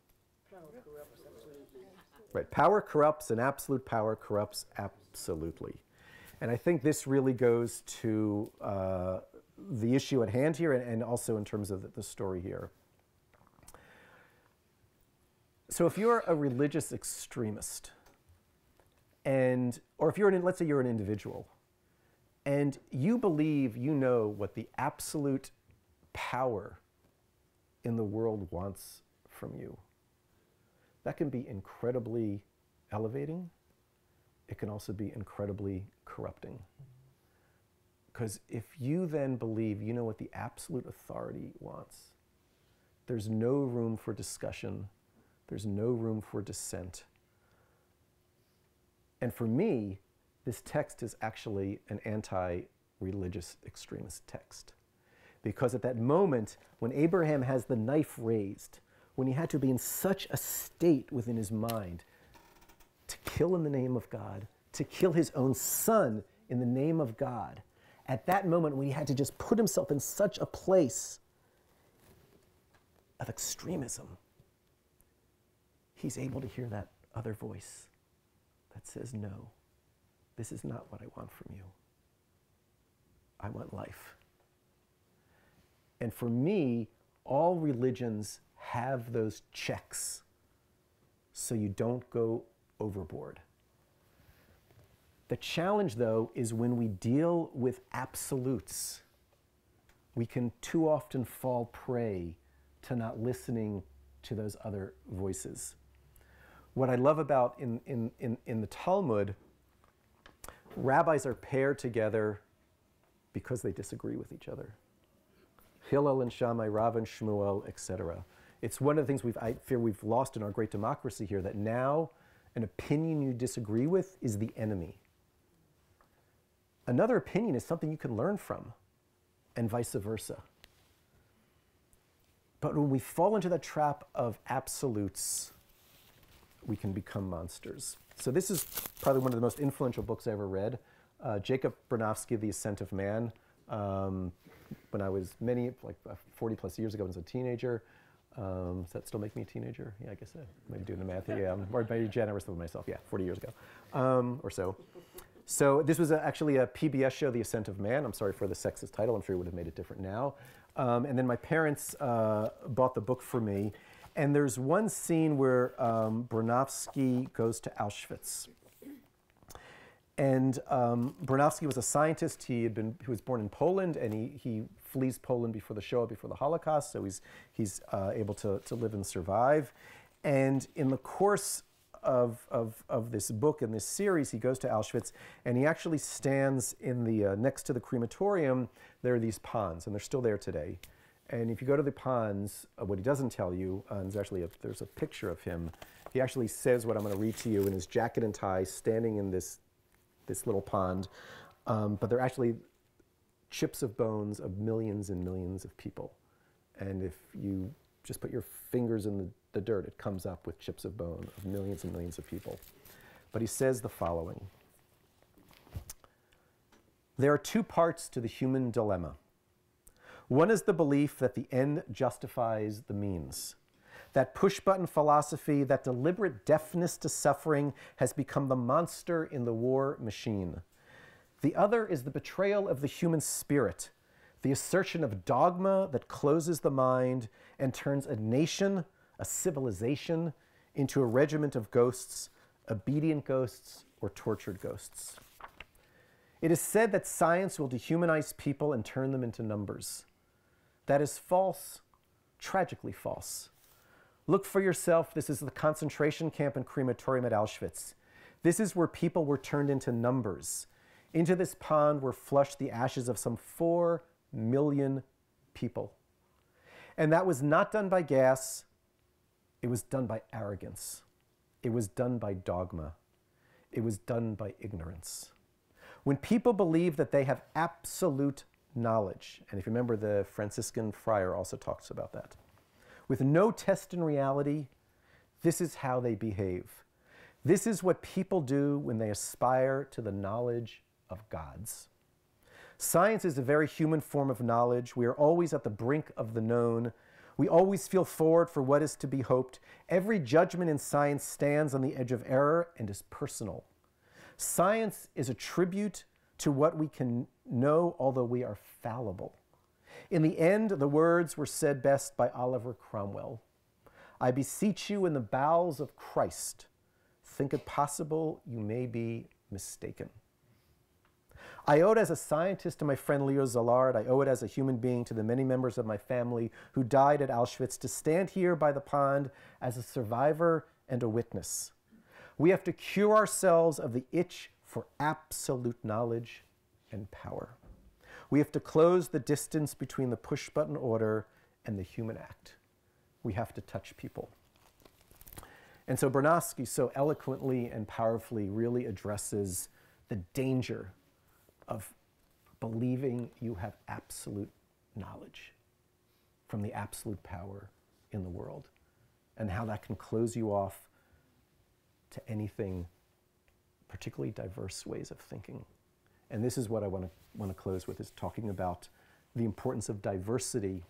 Right, power corrupts, and absolute power corrupts absolutely. And I think this really goes to the issue at hand here, and also in terms of the story here. So if you're a religious extremist, or if you're let's say you're an individual, and you believe you know what the absolute power in the world wants from you, that can be incredibly elevating. It can also be incredibly corrupting. Because if you then believe you know what the absolute authority wants, there's no room for discussion. There's no room for dissent. And for me, this text is actually an anti-religious extremist text. Because at that moment, when Abraham has the knife raised, when he had to be in such a state within his mind to kill in the name of God, to kill his own son in the name of God, at that moment when he had to just put himself in such a place of extremism, he's able to hear that other voice that says, no, this is not what I want from you. I want life. And for me, all religions have those checks so you don't go overboard. The challenge, though, is when we deal with absolutes, we can too often fall prey to not listening to those other voices. What I love about in the Talmud, rabbis are paired together because they disagree with each other. Hillel and Shammai, Rav and Shmuel, etc. It's one of the things I fear we've lost in our great democracy here, that now an opinion you disagree with is the enemy. Another opinion is something you can learn from, and vice versa. But when we fall into that trap of absolutes, we can become monsters. So this is probably one of the most influential books I ever read. Jacob Bronowski, The Ascent of Man. When I was 40 plus years ago, when I was a teenager. Does that still make me a teenager? Yeah, I guess I maybe doing the math. Yeah, I'm very generous with myself. Yeah, 40 years ago or so. So this was actually a PBS show, The Ascent of Man. I'm sorry for the sexist title. I'm sure it would have made it different now. And then my parents bought the book for me. And there's one scene where Bronowski goes to Auschwitz. And Bronowski was a scientist. He was born in Poland, and he flees Poland before the Shoah, before the Holocaust. So he's able to live and survive. And in the course of this book and this series, he goes to Auschwitz, and he actually stands in the next to the crematorium. There are these ponds, and they're still there today. And if you go to the ponds, what he doesn't tell you, and there's a picture of him. He actually says what I'm going to read to you in his jacket and tie, standing in this little pond. But they're actually chips of bones of millions and millions of people. And if you just put your fingers in the dirt, it comes up with chips of bone of millions and millions of people. But he says the following. There are two parts to the human dilemma. One is the belief that the end justifies the means. That push-button philosophy, that deliberate deafness to suffering has become the monster in the war machine. The other is the betrayal of the human spirit, the assertion of dogma that closes the mind and turns a nation, a civilization, into a regiment of ghosts, obedient ghosts or tortured ghosts. It is said that science will dehumanize people and turn them into numbers. That is false, tragically false. Look for yourself. This is the concentration camp and crematorium at Auschwitz. This is where people were turned into numbers. Into this pond were flushed the ashes of some 4 million people. And that was not done by gas. It was done by arrogance. It was done by dogma. It was done by ignorance. When people believe that they have absolute knowledge, and if you remember, the Franciscan friar also talks about that, with no test in reality, this is how they behave. This is what people do when they aspire to the knowledge of gods. Science is a very human form of knowledge. We are always at the brink of the known. We always feel forward for what is to be hoped. Every judgment in science stands on the edge of error and is personal. Science is a tribute to what we can know, although we are fallible. In the end, the words were said best by Oliver Cromwell. I beseech you in the bowels of Christ, think it possible you may be mistaken. I owe it as a scientist to my friend Leo Szilard. I owe it as a human being to the many members of my family who died at Auschwitz to stand here by the pond as a survivor and a witness. We have to cure ourselves of the itch for absolute knowledge and power. We have to close the distance between the push-button order and the human act. We have to touch people. And so Bernowski so eloquently and powerfully really addresses the danger of believing you have absolute knowledge from the absolute power in the world, and how that can close you off to anything, particularly diverse ways of thinking. And this is what I want to close with, is talking about the importance of diversity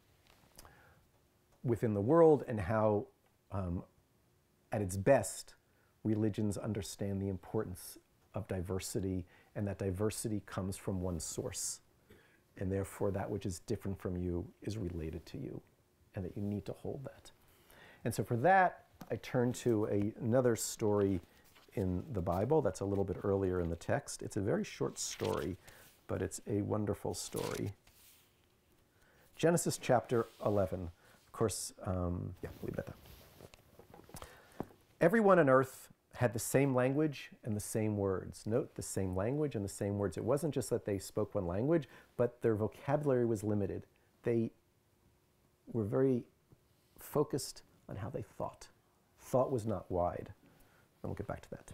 within the world, and how, at its best, religions understand the importance of diversity, and that diversity comes from one source, and therefore that which is different from you is related to you, and that you need to hold that. And so for that, I turn to another story in the Bible that's a little bit earlier in the text. It's a very short story, but it's a wonderful story. Genesis chapter 11. Of course, leave that there. Everyone on earth had the same language and the same words. Note the same language and the same words. It wasn't just that they spoke one language, but their vocabulary was limited. They were very focused on how they thought. Thought was not wide. And we'll get back to that.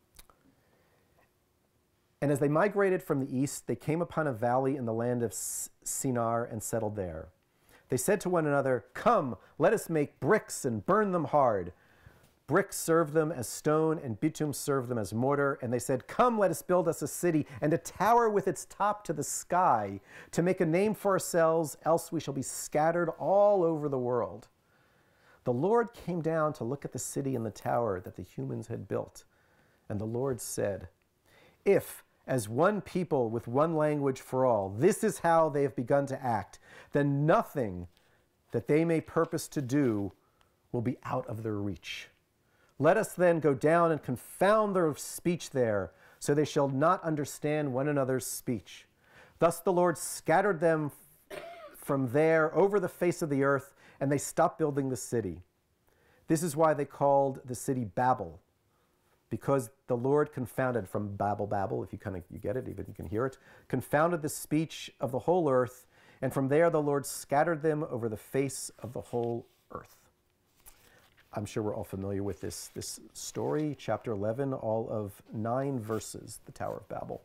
And as they migrated from the east, they came upon a valley in the land of Shinar and settled there. They said to one another, "Come, let us make bricks and burn them hard." Bricks served them as stone, and bitumen served them as mortar. And they said, "Come, let us build us a city and a tower with its top to the sky, to make a name for ourselves, else we shall be scattered all over the world." The Lord came down to look at the city and the tower that the humans had built. And the Lord said, "If, as one people with one language for all, this is how they have begun to act, then nothing that they may purpose to do will be out of their reach. Let us then go down and confound their speech there, so they shall not understand one another's speech." Thus the Lord scattered them from there over the face of the earth, and they stopped building the city. This is why they called the city Babel, because the Lord confounded, from Babel, Babel, if you get it, even you can hear it, confounded the speech of the whole earth, and from there the Lord scattered them over the face of the whole earth. I'm sure we're all familiar with this story, chapter 11, all of 9 verses, the Tower of Babel.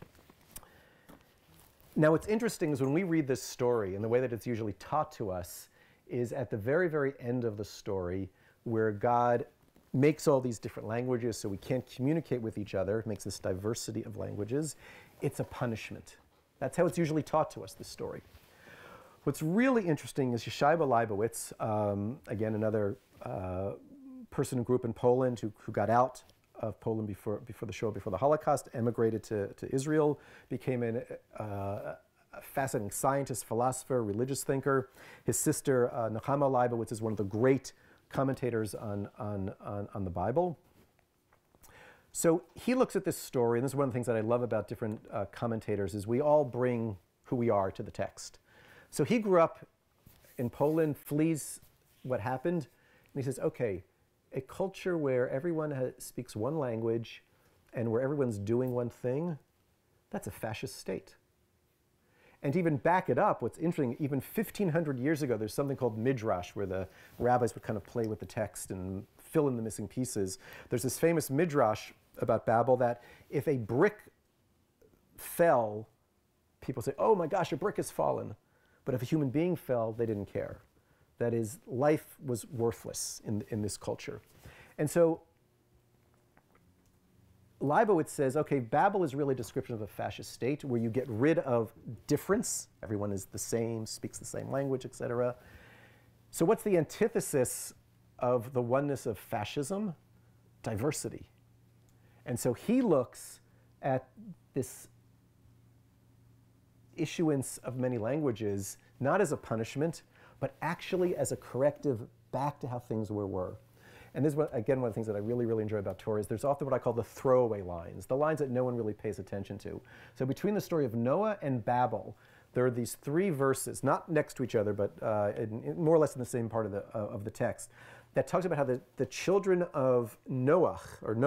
Now, what's interesting is when we read this story, and the way that it's usually taught to us, is at the very, very end of the story, where God makes all these different languages so we can't communicate with each other, makes this diversity of languages. It's a punishment. That's how it's usually taught to us, this story. What's really interesting is Yeshua Leibowitz, again, another person and group in Poland who got out of Poland before the Shoah, before the Holocaust, emigrated to Israel, became a fascinating scientist, philosopher, religious thinker. His sister, Nechama Leibowitz, is one of the great commentators on the Bible. So he looks at this story, and this is one of the things that I love about different commentators, is we all bring who we are to the text. So he grew up in Poland, flees what happened, and he says, okay, a culture where everyone speaks one language and where everyone's doing one thing, that's a fascist state. And to even back it up, what's interesting, even 1,500 years ago, there's something called midrash, where the rabbis would kind of play with the text and fill in the missing pieces. There's this famous midrash about Babel that if a brick fell, people say, oh my gosh, a brick has fallen. But if a human being fell, they didn't care. That is, life was worthless in this culture. And so Leibowitz says, okay, Babel is really a description of a fascist state where you get rid of difference. Everyone is the same, speaks the same language, etc. So what's the antithesis of the oneness of fascism? Diversity. And so he looks at this issuance of many languages not as a punishment, but actually as a corrective back to how things were. And this is, again, one of the things that I really, really enjoy about Torah is there's often what I call the throwaway lines, the lines that no one really pays attention to. So between the story of Noah and Babel, there are these 3 verses, not next to each other, but more or less in the same part of the text, that talks about how the children of Noah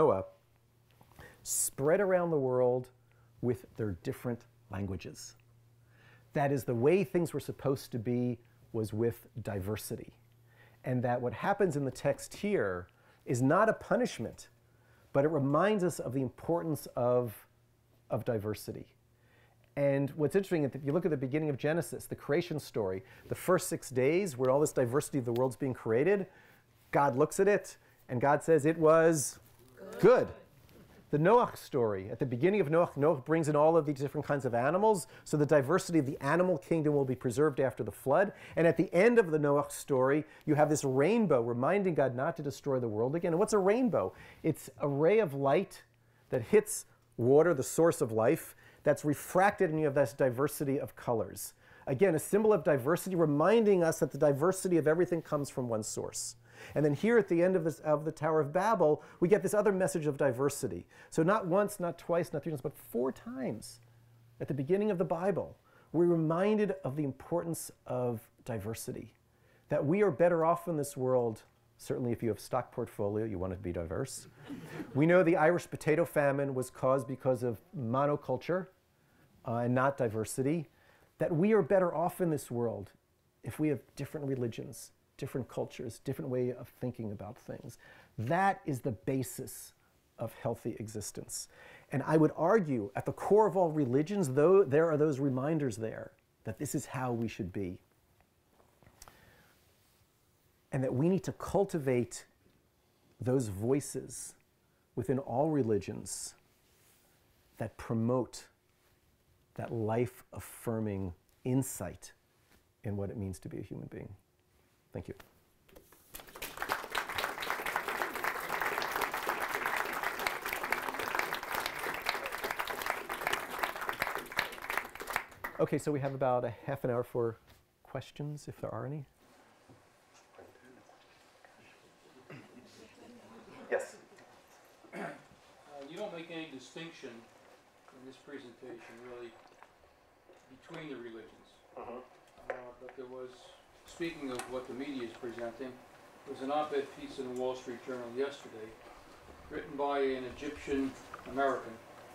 spread around the world with their different languages. That is, the way things were supposed to be was with diversity. And that what happens in the text here is not a punishment, but it reminds us of the importance of diversity. And what's interesting, if you look at the beginning of Genesis, the creation story, the first 6 days where all this diversity of the world's being created, God looks at it and God says it was good. The Noah story, at the beginning of Noah brings in all of these different kinds of animals, so the diversity of the animal kingdom will be preserved after the flood. And at the end of the Noah story, you have this rainbow reminding God not to destroy the world again. And what's a rainbow? It's a ray of light that hits water, the source of life, that's refracted, and you have this diversity of colors. Again, a symbol of diversity, reminding us that the diversity of everything comes from one source. And then here at the end of the Tower of Babel, we get this other message of diversity. So not once, not twice, not 3 times, but 4 times at the beginning of the Bible, we're reminded of the importance of diversity. That we are better off in this world, certainly if you have a stock portfolio, you want it to be diverse. We know the Irish potato famine was caused because of monoculture and not diversity. That we are better off in this world if we have different religions, different cultures, different way of thinking about things. That is the basis of healthy existence. And I would argue at the core of all religions, though, there are those reminders there that this is how we should be. And that we need to cultivate those voices within all religions that promote that life-affirming insight in what it means to be a human being. Thank you. Okay, so we have about a half an hour for questions, if there are any. Yes? You don't make any distinction in this presentation, really, between the religions. But there was, speaking of what the media is presenting, there was an op-ed piece in the Wall Street Journal yesterday, written by an Egyptian American,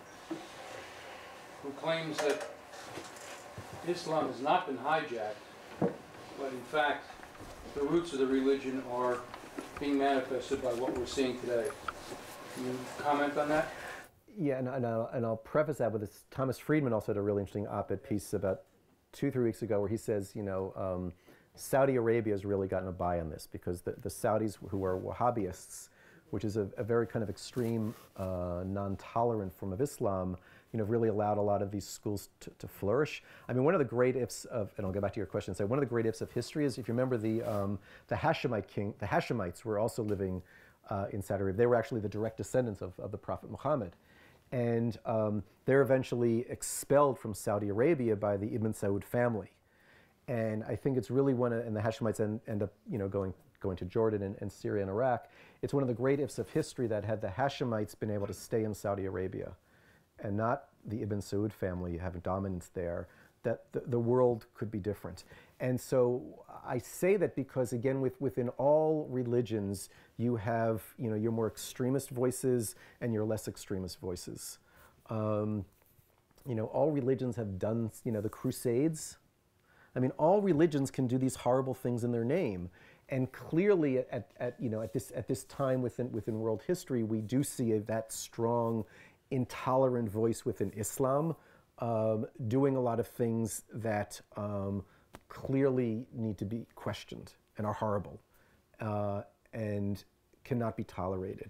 who claims that Islam has not been hijacked, but in fact, the roots of the religion are being manifested by what we're seeing today. Can you comment on that? Yeah, and I'll preface that with this. Thomas Friedman also had a really interesting op-ed piece about 2-3 weeks ago where he says, Saudi Arabia has really gotten a buy on this because the Saudis, who are Wahhabists, which is a very kind of extreme, non-tolerant form of Islam, really allowed a lot of these schools to flourish. I mean, one of the great ifs of, and I'll get back to your question, so one of the great ifs of history is, if you remember the Hashemites were also living in Saudi Arabia. They were actually the direct descendants of the Prophet Muhammad. And they're eventually expelled from Saudi Arabia by the Ibn Saud family. And I think it's really and the Hashemites end up going to Jordan and Syria and Iraq. It's one of the great ifs of history that had the Hashemites been able to stay in Saudi Arabia and not the Ibn Saud family having dominance there, that the world could be different. And so I say that because, again, within all religions, you have your more extremist voices and your less extremist voices. All religions have done the Crusades. I mean, all religions can do these horrible things in their name. And clearly, at this time within world history, we do see that strong, intolerant voice within Islam doing a lot of things that clearly need to be questioned and are horrible and cannot be tolerated.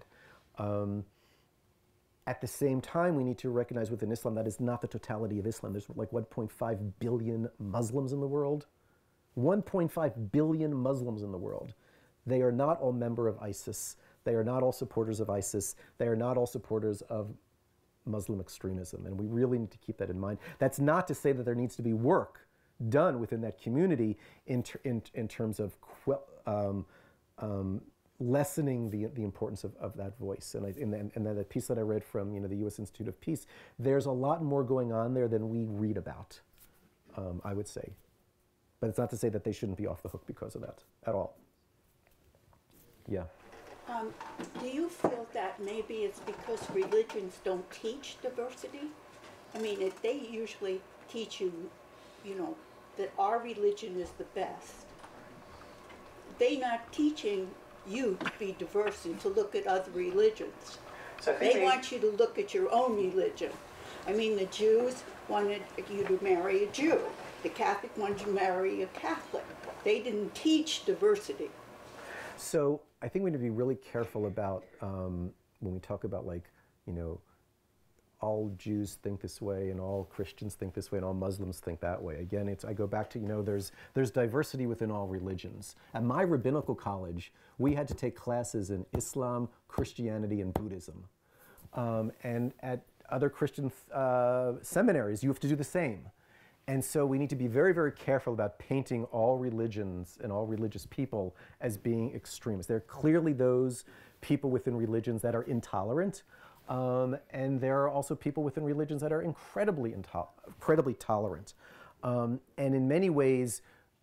At the same time, we need to recognize within Islam that is not the totality of Islam. There's like 1.5 billion Muslims in the world. 1.5 billion Muslims in the world. They are not all members of ISIS. They are not all supporters of ISIS. They are not all supporters of Muslim extremism, and we really need to keep that in mind. That's not to say that there needs to be work done within that community in terms of lessening the importance of that voice. And then the piece that I read from the U.S. Institute of Peace, there's a lot more going on there than we read about, I would say. But it's not to say that they shouldn't be off the hook because of that at all. Yeah. Do you feel that maybe it's because religions don't teach diversity? I mean, if they usually teach you, that our religion is the best. They're not teaching you to be diverse and to look at other religions. So I think They want you to look at your own religion. I mean, the Jews wanted you to marry a Jew. The Catholic wanted you to marry a Catholic. They didn't teach diversity. So I think we need to be really careful about when we talk about all Jews think this way and all Christians think this way and all Muslims think that way. Again, I go back to, there's diversity within all religions. At my rabbinical college, we had to take classes in Islam, Christianity, and Buddhism. And at other Christian seminaries, you have to do the same. And so we need to be very, very careful about painting all religions and all religious people as being extremists. There are clearly those people within religions that are intolerant, and there are also people within religions that are incredibly tolerant. And in many ways,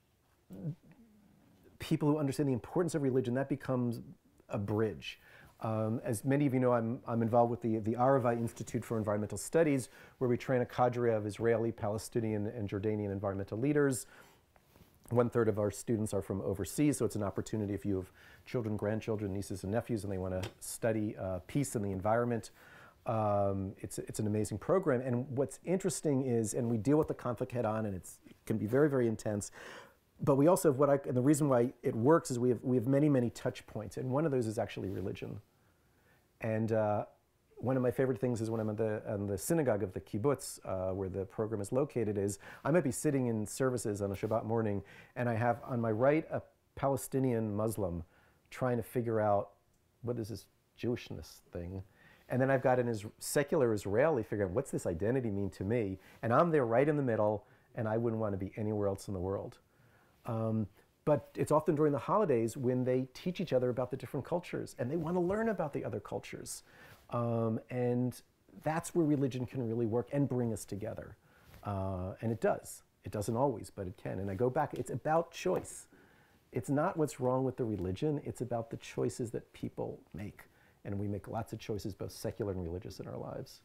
people who understand the importance of religion, that becomes a bridge. As many of you know, I'm involved with the Arava Institute for Environmental Studies, where we train a cadre of Israeli, Palestinian, and Jordanian environmental leaders. 1/3 of our students are from overseas, so it's an opportunity if you have children, grandchildren, nieces, and nephews, and they want to study peace and the environment. It's an amazing program. And what's interesting is, and we deal with the conflict head on, and it can be very, very intense. But we also have and the reason why it works is we have many, many touch points, and one of those is actually religion. And one of my favorite things is when I'm in the synagogue of the kibbutz, where the program is located, is I might be sitting in services on a Shabbat morning, and I have on my right a Palestinian Muslim trying to figure out what is this Jewishness thing. And then I've got a secular Israeli figuring out what's this identity mean to me. And I'm there right in the middle, and I wouldn't want to be anywhere else in the world. But it's often during the holidays when they teach each other about the different cultures, and they want to learn about the other cultures. And that's where religion can really work and bring us together. And it does. It doesn't always, but it can. And I go back, it's about choice. It's not what's wrong with the religion, it's about the choices that people make. And we make lots of choices, both secular and religious, in our lives.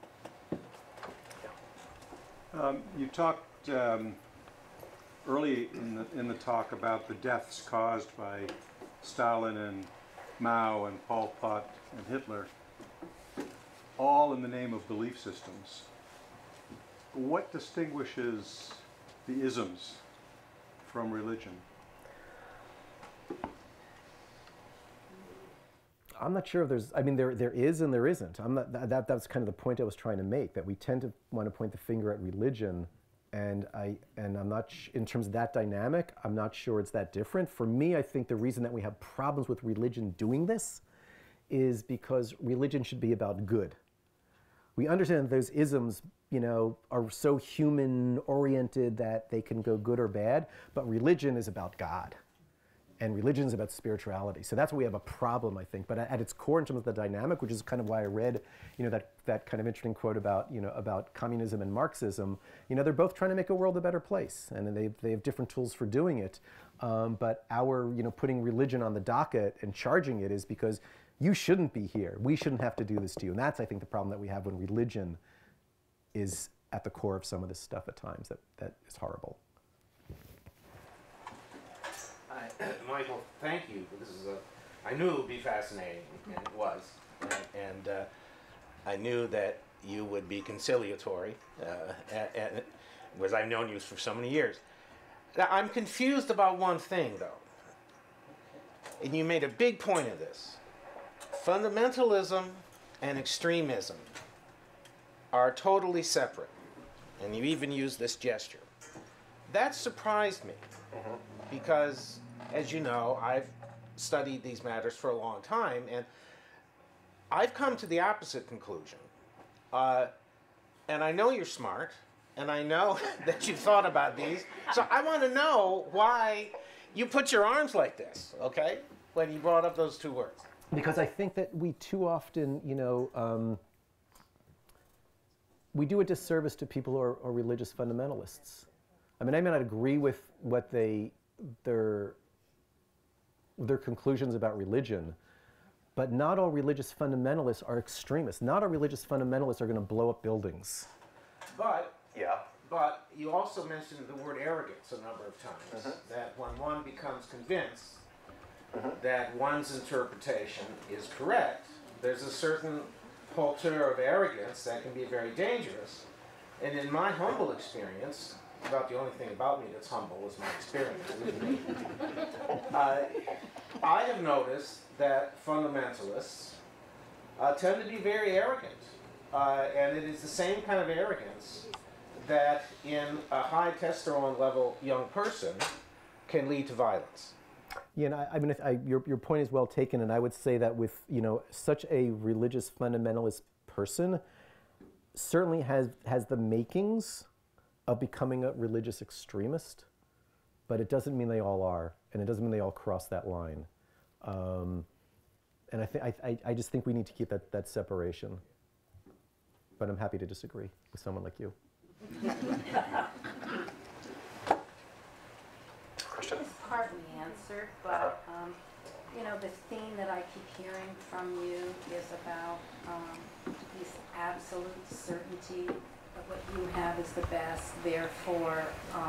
You talked early in the talk about the deaths caused by Stalin and Mao and Pol Pot and Hitler, all in the name of belief systems. What distinguishes the isms from religion? I'm not sure if there's, I mean, there is and there isn't. I'm not, that's kind of the point I was trying to make, that we tend to want to point the finger at religion, and I'm not, in terms of that dynamic, I'm not sure it's that different. For me, I think the reason that we have problems with religion doing this is because religion should be about good. We understand that those isms, you know, are so human-oriented that they can go good or bad, but religion is about God. And religion is about spirituality. So that's where we have a problem, I think. But at its core, in terms of the dynamic, which is kind of why I read, you know, that kind of interesting quote about, you know, about communism and Marxism, you know, they're both trying to make a world a better place. And they have different tools for doing it. But our, you know, putting religion on the docket and charging it is because you shouldn't be here. We shouldn't have to do this to you. And that's, I think, the problem that we have when religion is at the core of some of this stuff at times that is horrible. Michael, thank you. This is I knew it would be fascinating, and it was. And I knew that you would be conciliatory, because I've known you for so many years. Now, I'm confused about one thing, though. And you made a big point of this. Fundamentalism and extremism are totally separate. And you even used this gesture. That surprised me. Because, as you know, I've studied these matters for a long time, and I've come to the opposite conclusion. And I know you're smart, and I know that you've thought about these, so I want to know why you put your arms like this, okay? when you brought up those two words? Because I think that we too often, we do a disservice to people who are religious fundamentalists. I mean, I may not agree with what their conclusions about religion, but not all religious fundamentalists are extremists. Not all religious fundamentalists are going to blow up buildings. But you also mentioned the word arrogance a number of times, that when one becomes convinced that one's interpretation is correct, there's a certain hauteur of arrogance that can be very dangerous. And in my humble experience, about the only thing about me that's humble is my experience. I have noticed that fundamentalists tend to be very arrogant. And it is the same kind of arrogance that in a high testosterone level young person can lead to violence. Yeah, and your point is well taken, and I would say that with such a religious fundamentalist person, certainly has the makings of becoming a religious extremist, but it doesn't mean they all are, and it doesn't mean they all cross that line. And I just think we need to keep that separation. But I'm happy to disagree with someone like you. Question? It's partly answered, but the theme that I keep hearing from you is about this absolute certainty that what you have is the best. Therefore,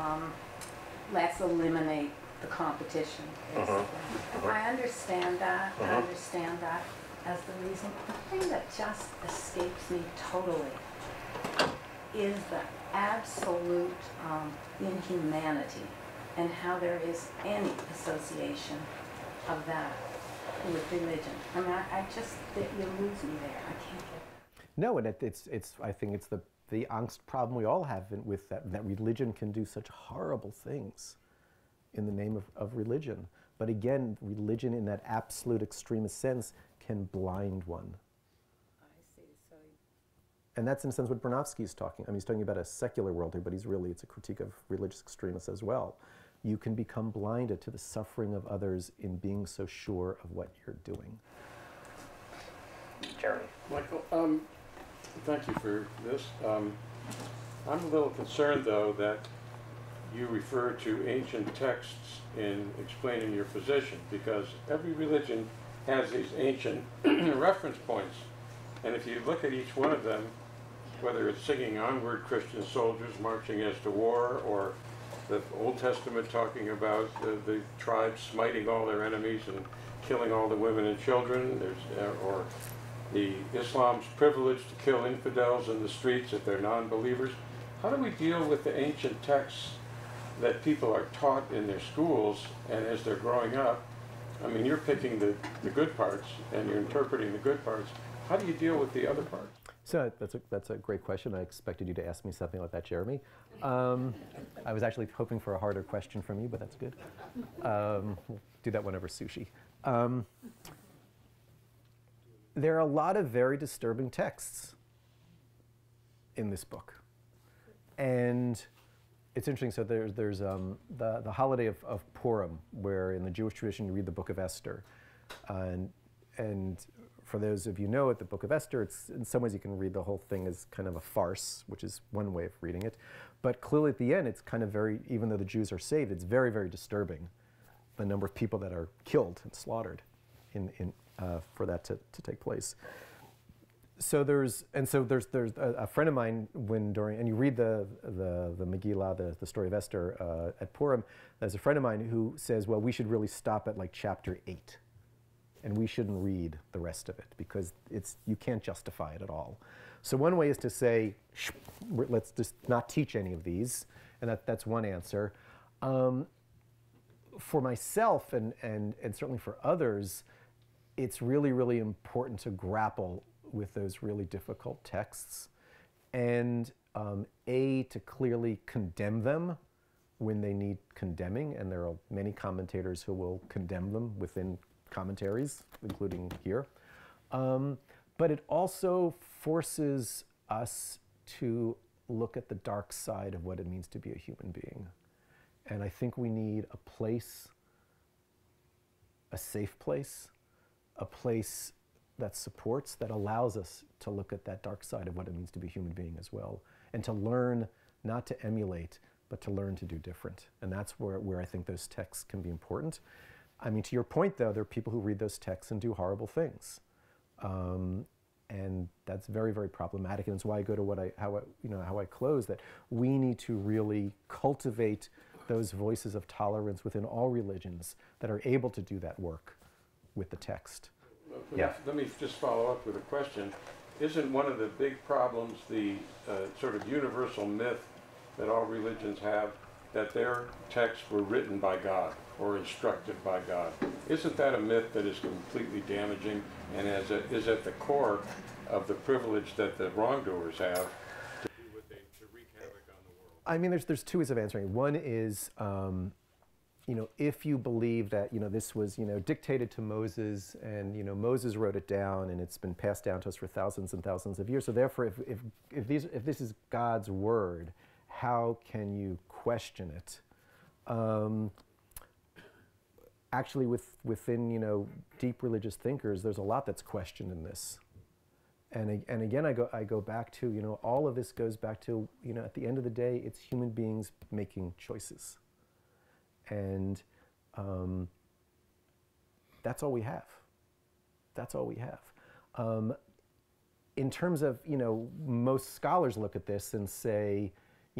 let's eliminate the competition. I understand that. I understand that as the reason. The thing that just escapes me totally is the absolute inhumanity and how there is any association of that with religion. I mean, I just, you lose me there. I can't get it. No, and I think it's the angst problem we all have with that religion can do such horrible things in the name of religion. But again, religion in that absolute extremist sense can blind one. I see, so... And that's in a sense what Bronowski's talking. I mean, he's talking about a secular world here, but it's a critique of religious extremists as well. You can become blinded to the suffering of others in being so sure of what you're doing. Jeremy. Michael, thank you for this. I'm a little concerned, though, that you refer to ancient texts in explaining your position, because every religion has these ancient reference points. And if you look at each one of them, whether it's singing onward Christian soldiers marching as to war, or the Old Testament talking about the tribes smiting all their enemies and killing all the women and children, or the Islam's privilege to kill infidels in the streets if they're non-believers. How do we deal with the ancient texts that people are taught in their schools, and as they're growing up? I mean, you're picking the good parts and you're interpreting the good parts. How do you deal with the other parts? So that's a great question. I expected you to ask me something like that, Jeremy. I was actually hoping for a harder question from you, but that's good. We'll do that one over sushi. There are a lot of very disturbing texts in this book. And it's interesting, so there's the holiday of Purim, where in the Jewish tradition you read the book of Esther. And for those of you who know it, the book of Esther, it's in some ways you can read the whole thing as kind of a farce, which is one way of reading it. But clearly at the end, it's kind of very, even though the Jews are saved, it's very, very disturbing, the number of people that are killed and slaughtered for that to take place. So there's a friend of mine and you read the Megillah, the story of Esther at Purim. There's a friend of mine who says, well, we should really stop at like chapter 8, and we shouldn't read the rest of it because you can't justify it at all. So one way is to say, let's just not teach any of these, and that's one answer. For myself and certainly for others, it's really, really important to grapple with those really difficult texts, and to clearly condemn them when they need condemning, and there are many commentators who will condemn them within commentaries, including here. But it also forces us to look at the dark side of what it means to be a human being. And I think we need a place a safe place, a place that supports, that allows us to look at that dark side of what it means to be a human being as well, and to learn not to emulate, but to learn to do different. And that's where I think those texts can be important. I mean, to your point, though, there are people who read those texts and do horrible things. And that's very, very problematic. And it's why I go to how I close, that we need to really cultivate those voices of tolerance within all religions that are able to do that work with the text. Let me just follow up with a question. Isn't one of the big problems the sort of universal myth that all religions have, that their texts were written by God or instructed by God? Isn't that a myth that is completely damaging and is at the core of the privilege that the wrongdoers have to do what they, to wreak havoc on the world? I mean, there's two ways of answering. One is, if you believe that, this was, dictated to Moses and, Moses wrote it down and it's been passed down to us for thousands and thousands of years. So therefore, if this is God's word, how can you question it? Actually, within deep religious thinkers, there's a lot that's questioned in this. And again, I go back to all of this goes back to at the end of the day, it's human beings making choices, and that's all we have. That's all we have. In terms of most scholars look at this and say,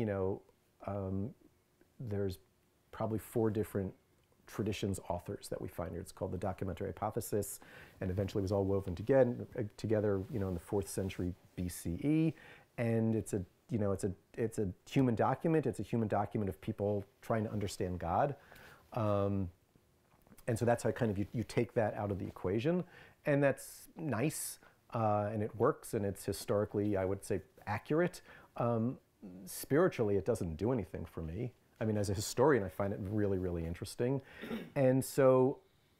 there's probably 4 different traditions authors that we find here. It's called the documentary hypothesis, and eventually was all woven together, in the 4th century BCE. And it's a human document. It's a human document of people trying to understand God. And so that's how kind of you take that out of the equation, and that's nice, and it works, and it's historically, I would say, accurate. Spiritually, it doesn't do anything for me. I mean, as a historian, I find it really, really interesting. And so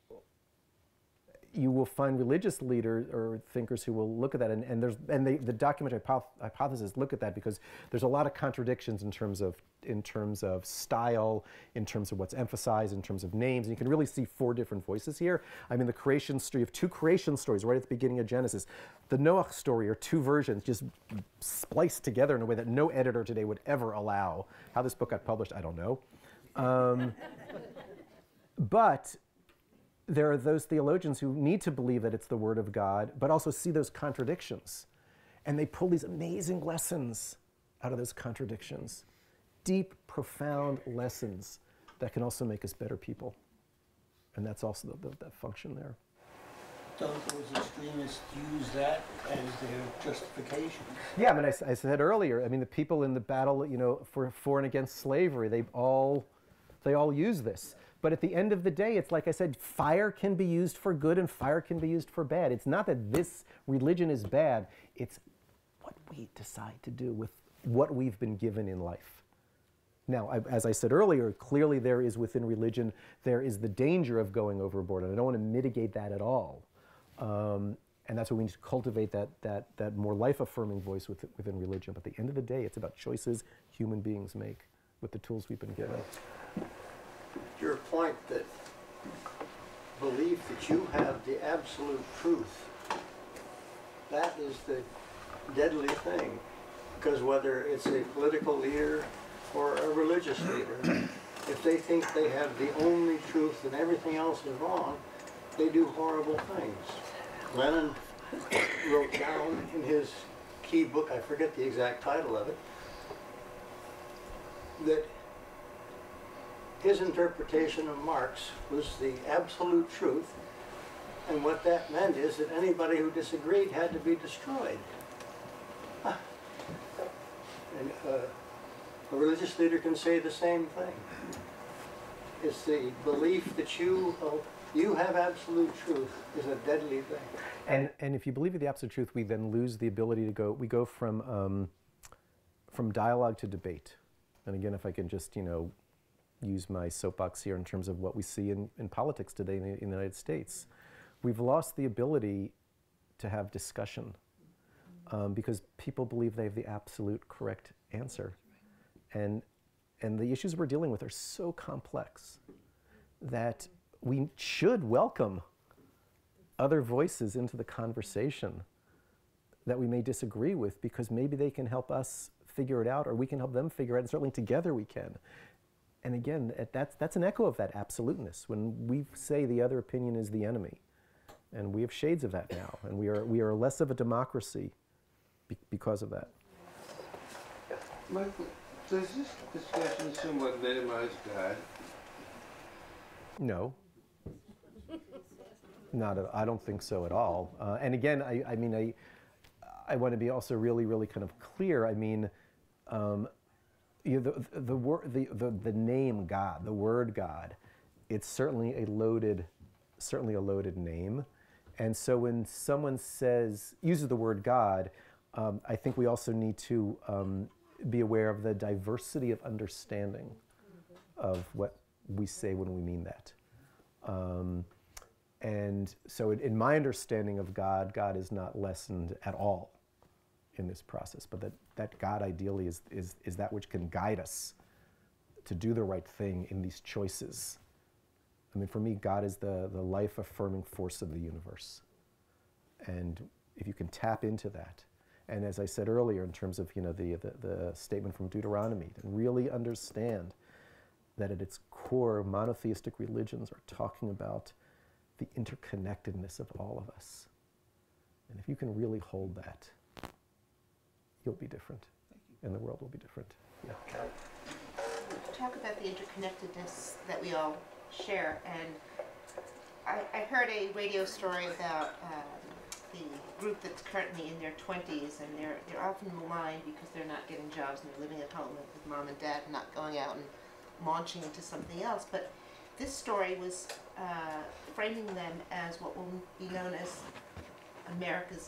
you will find religious leaders or thinkers who will look at that, the documentary hypothesis look at that because there's a lot of contradictions in terms of style, in terms of what's emphasized, in terms of names. And you can really see 4 different voices here. I mean, the creation story, you have 2 creation stories right at the beginning of Genesis. The Noah story are 2 versions just spliced together in a way that no editor today would ever allow. How this book got published, I don't know. But there are those theologians who need to believe that it's the Word of God, but also see those contradictions. And they pull these amazing lessons out of those contradictions. Deep, profound lessons that can also make us better people. And that's also that function there. Don't those extremists use that as their justification? Yeah, I mean, I said earlier, I mean, the people in the battle, for and against slavery, they all use this. But at the end of the day, it's like I said, fire can be used for good and fire can be used for bad. It's not that this religion is bad, it's what we decide to do with what we've been given in life. Now, as I said earlier, clearly there is within religion, there is the danger of going overboard, and I don't want to mitigate that at all. And that's why we need to cultivate that more life-affirming voice within religion. But at the end of the day, it's about choices human beings make with the tools we've been given. Your point that belief that you have the absolute truth, that is the deadly thing. Because whether it's a political leader or a religious leader, if they think they have the only truth and everything else is wrong, they do horrible things. Lenin wrote down in his key book, I forget the exact title of it, that his interpretation of Marx was the absolute truth, and what that meant is that anybody who disagreed had to be destroyed. And a religious leader can say the same thing. It's the belief that you have absolute truth is a deadly thing. And if you believe in the absolute truth, we then lose the ability to go. We go from dialogue to debate. And again, if I can just use my soapbox here in terms of what we see in politics today in the United States, we've lost the ability to have discussion because people believe they have the absolute correct answer. And the issues we're dealing with are so complex that we should welcome other voices into the conversation that we may disagree with, because maybe they can help us figure it out, or we can help them figure it out, and certainly together we can. And again, that's an echo of that absoluteness, when we say the other opinion is the enemy. And we have shades of that now, and we are less of a democracy because of that. Michael, does this discussion somewhat minimize God? No. I don't think so at all. And again, I mean, I want to be also really, really kind of clear. I mean, the name God, the word God, it's certainly a loaded name. And so when someone uses the word God, I think we also need to be aware of the diversity of understanding of what we say when we mean that. And so in my understanding of God, God is not lessened at all in this process, but that God ideally is that which can guide us to do the right thing in these choices. I mean, for me, God is the life-affirming force of the universe. And if you can tap into that, and as I said earlier, in terms of the statement from Deuteronomy, and really understand that at its core, monotheistic religions are talking about the interconnectedness of all of us. And if you can really hold that, you'll be different, and the world will be different. Yeah. Talk about the interconnectedness that we all share, and I heard a radio story about the group that's currently in their 20s, and they're often maligned because they're not getting jobs and they're living at home with mom and dad and not going out and launching into something else. But this story was framing them as what will be known as America's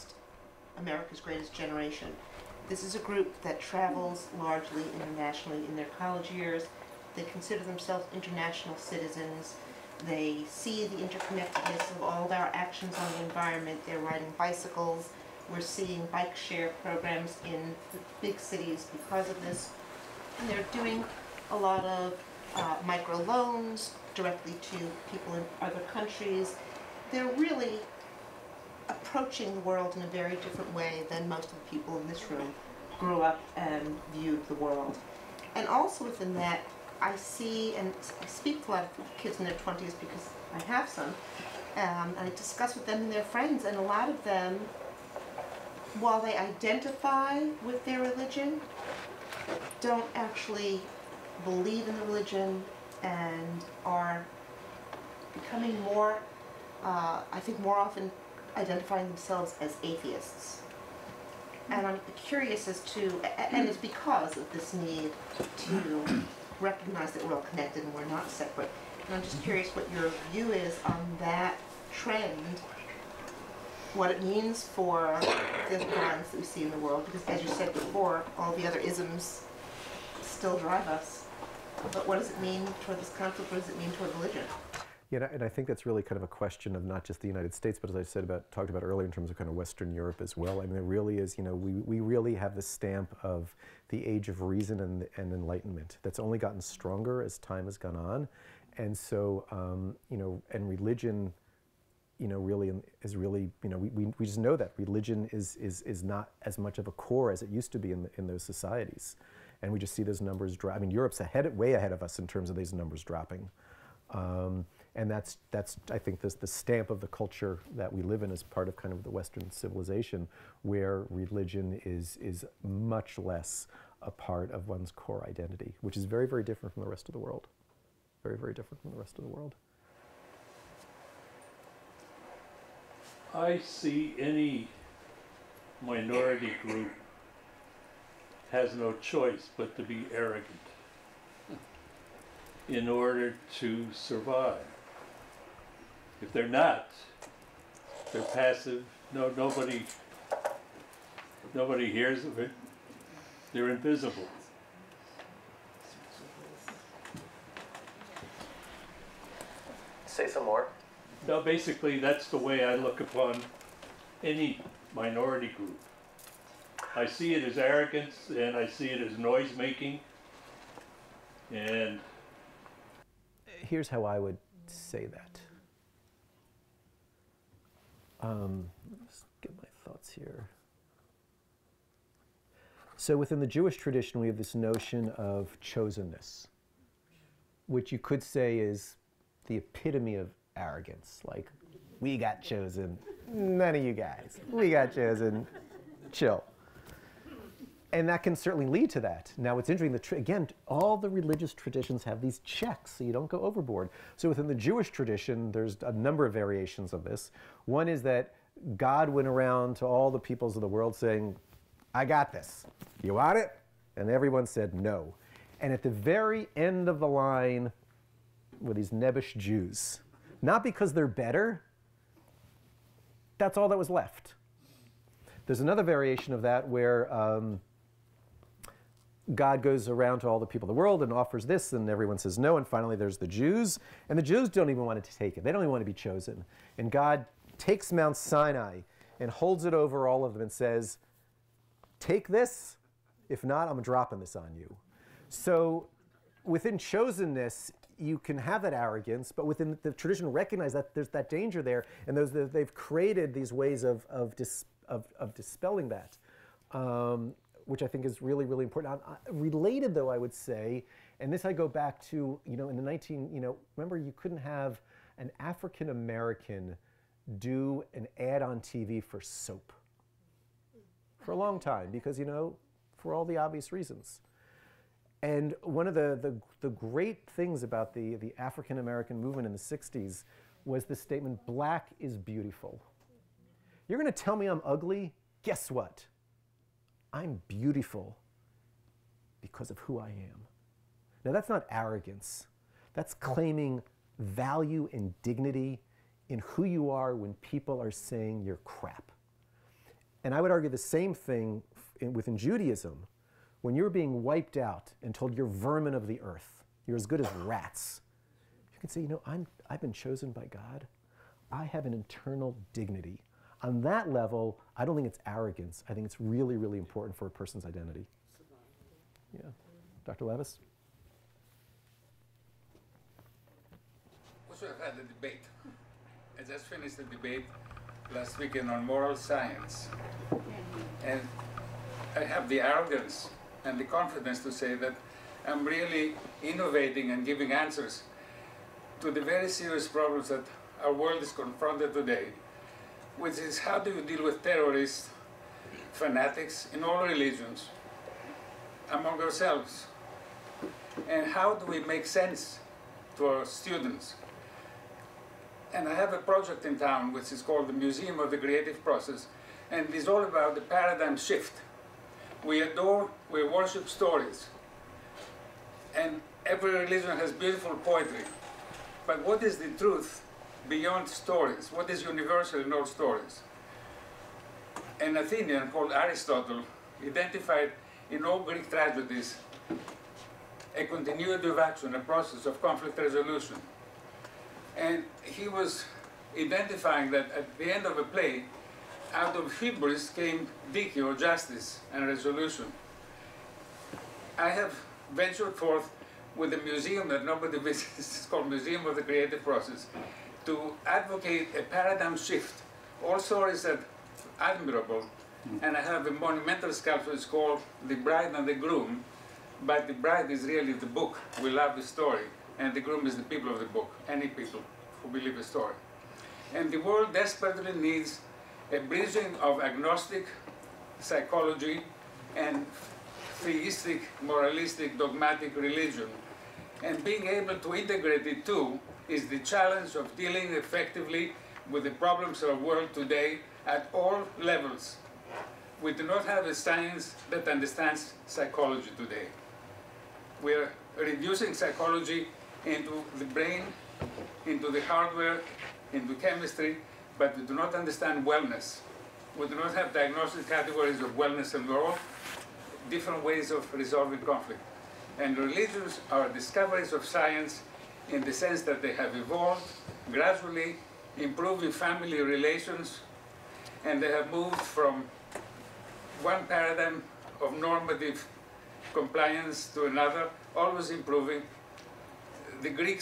greatest generation. This is a group that travels largely internationally in their college years. They consider themselves international citizens. They see the interconnectedness of all of our actions on the environment. They're riding bicycles. We're seeing bike share programs in the big cities because of this. And they're doing a lot of microloans directly to people in other countries. They're really approaching the world in a very different way than most of the people in this room grew up and viewed the world. And also within that, I see, and I speak to a lot of kids in their 20s because I have some, and I discuss with them and their friends, and a lot of them, while they identify with their religion, don't actually believe in the religion and are becoming more, I think more often identifying themselves as atheists. And I'm curious as to, and it's because of this need to recognize that we're all connected and we're not separate. And I'm just curious what your view is on that trend, what it means for the violence that we see in the world, because as you said before, all the other isms still drive us. But what does it mean toward this conflict? What does it mean toward religion? Yeah, and I think that's really kind of a question of not just the United States, but as I talked about earlier, in terms of kind of Western Europe as well. I mean, it really is, we really have the stamp of the age of reason and enlightenment that's only gotten stronger as time has gone on. And so, and religion, really is really, we just know that religion is not as much of a core as it used to be in those societies. And we just see those numbers drop. I mean, Europe's way ahead of us in terms of these numbers dropping. And that's I think the stamp of the culture that we live in as part of kind of the Western civilization, where religion is much less a part of one's core identity, which is very, very different from the rest of the world. Very, very different from the rest of the world. I see any minority group has no choice but to be arrogant in order to survive. If they're not, they're passive. Nobody hears of it. They're invisible. Say some more. Now, basically, that's the way I look upon any minority group. I see it as arrogance, and I see it as noise-making, and here's how I would say that. Let's get my thoughts here. So within the Jewish tradition, we have this notion of chosenness, which you could say is the epitome of arrogance. Like, we got chosen, none of you guys. We got chosen, chill. And that can certainly lead to that. Now, what's interesting, again, all the religious traditions have these checks, so you don't go overboard. So within the Jewish tradition, there's a number of variations of this. One is that God went around to all the peoples of the world saying, I got this. You want it? And everyone said no. And at the very end of the line were these nebbish Jews. Not because they're better. That's all that was left. There's another variation of that where God goes around to all the people of the world and offers this, and everyone says no, and finally there's the Jews. And the Jews don't even want to take it. They don't even want to be chosen. And God takes Mount Sinai and holds it over all of them and says, take this. If not, I'm dropping this on you. So within chosenness, you can have that arrogance, but within the tradition, recognize that there's that danger there, and they've created these ways of dispelling that, which I think is really, really important. Related, though, I would say, and this I go back to, in the remember you couldn't have an African American do an ad on TV for soap for a long time because, for all the obvious reasons. And one of the great things about the African American movement in the 60s was the statement, black is beautiful. You're going to tell me I'm ugly? Guess what? I'm beautiful because of who I am. Now that's not arrogance. That's claiming value and dignity in who you are when people are saying you're crap. And I would argue the same thing within Judaism. When you're being wiped out and told you're vermin of the earth, you're as good as rats, you can say, I've been chosen by God. I have an internal dignity. On that level, I don't think it's arrogance. I think it's really, really important for a person's identity. Yeah. Dr. Levis? We should have had a debate. I just finished the debate last weekend on moral science. And I have the arrogance and the confidence to say that I'm really innovating and giving answers to the very serious problems that our world is confronted today, which is how do you deal with terrorists, fanatics in all religions, among ourselves, and how do we make sense to our students. And I have a project in town which is called the Museum of the Creative Process, and it's all about the paradigm shift. We adore, we worship stories, and every religion has beautiful poetry. But what is the truth beyond stories? What is universal in all stories? An Athenian called Aristotle identified in all Greek tragedies a continuity of action, a process of conflict resolution. And he was identifying that at the end of a play, out of hubris came dike, or justice, and resolution. I have ventured forth with a museum that nobody visits, it's called Museum of the Creative Process, to advocate a paradigm shift. All stories are admirable, and I have a monumental sculpture, it's called The Bride and the Groom, but the bride is really the book, we love the story, and the groom is the people of the book, any people who believe the story. And the world desperately needs a bridging of agnostic psychology and theistic, moralistic, dogmatic religion. And being able to integrate the two is the challenge of dealing effectively with the problems of our world today at all levels. We do not have a science that understands psychology today. We're reducing psychology into the brain, into the hardware, into chemistry, but we do not understand wellness. We do not have diagnostic categories of wellness, and we're all different ways of resolving conflict. And religions are discoveries of science in the sense that they have evolved, gradually improving family relations, and they have moved from one paradigm of normative compliance to another, always improving. The Greeks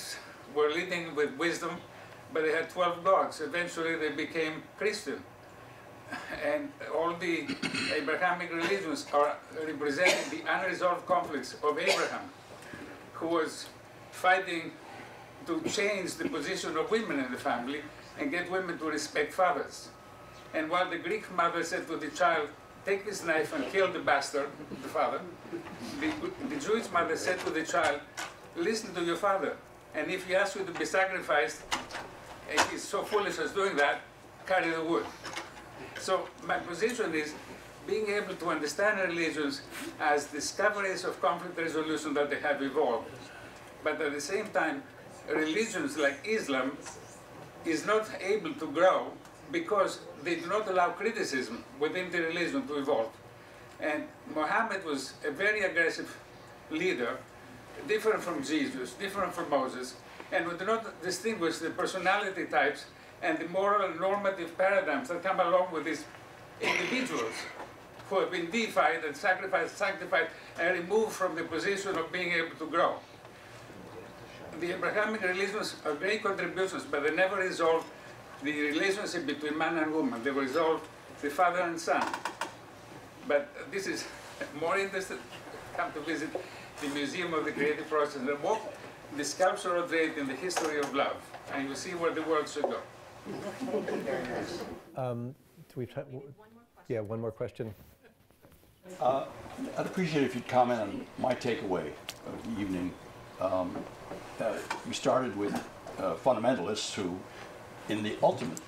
were leading with wisdom, but they had 12 gods. Eventually they became Christian. And all the Abrahamic religions are representing the unresolved conflicts of Abraham, who was fighting to change the position of women in the family and get women to respect fathers. And while the Greek mother said to the child, take this knife and kill the bastard, the father, the Jewish mother said to the child, listen to your father, and if he asks you to be sacrificed, and he's so foolish as doing that, carry the wood. So my position is being able to understand religions as discoveries of conflict resolution that they have evolved. But at the same time, religions like Islam is not able to grow because they do not allow criticism within the religion to evolve. And Muhammad was a very aggressive leader, different from Jesus, different from Moses, and we do not distinguish the personality types and the moral and normative paradigms that come along with these individuals who have been deified and sanctified, and removed from the position of being able to grow. The Abrahamic religions are great contributions, but they never resolve the relationship between man and woman. They resolve the father and son. But this is more interested, come to visit the Museum of the Creative Process and walk the sculptural trade in the history of love, and you see where the world should go. Thank you very much. Do we have yeah, one more question. I'd appreciate if you'd comment on my takeaway of the evening. You started with fundamentalists who, in the ultimate,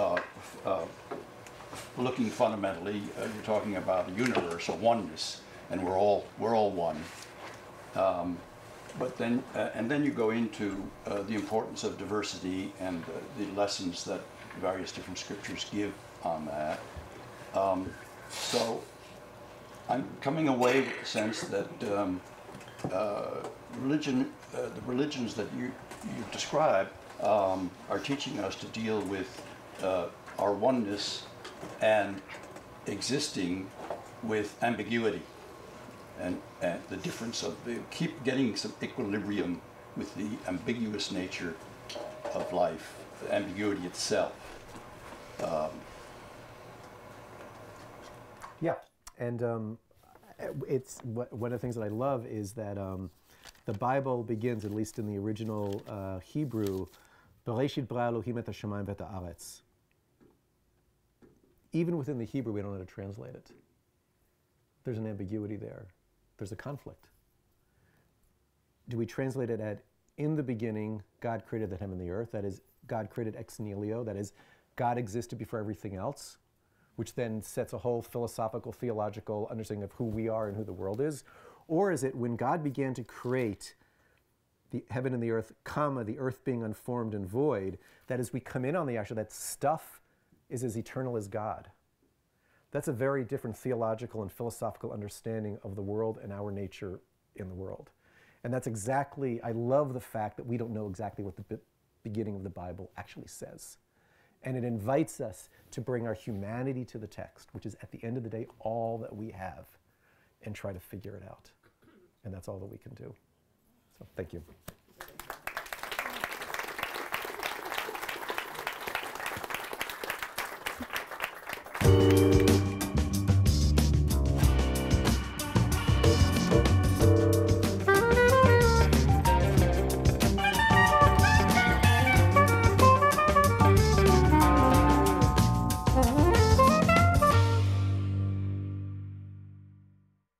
looking fundamentally, you're talking about a universe, a oneness, and we're all one. But then, and then you go into the importance of diversity and the lessons that various different scriptures give on that. So I'm coming away with the sense that religion, the religions that you describe, are teaching us to deal with our oneness and existing with ambiguity. And the difference of keep getting some equilibrium with the ambiguous nature of life, the ambiguity itself. Yeah, and it's one of the things that I love is that the Bible begins, at least in the original Hebrew, Bereshit bara Elohim et hashamayim v'et haaretz. Even within the Hebrew, we don't know how to translate it. There's an ambiguity there. There's a conflict. Do we translate it at, in the beginning, God created the heaven and the earth? That is, God created ex nihilo. That is, God existed before everything else, which then sets a whole philosophical, theological understanding of who we are and who the world is? Or is it when God began to create the heaven and the earth, comma, the earth being unformed and void, that as we come in on the actual, that stuff is as eternal as God? That's a very different theological and philosophical understanding of the world and our nature in the world. And that's exactly, I love the fact that we don't know exactly what the beginning of the Bible actually says. And it invites us to bring our humanity to the text, which is at the end of the day all that we have, and try to figure it out. And that's all that we can do. So thank you.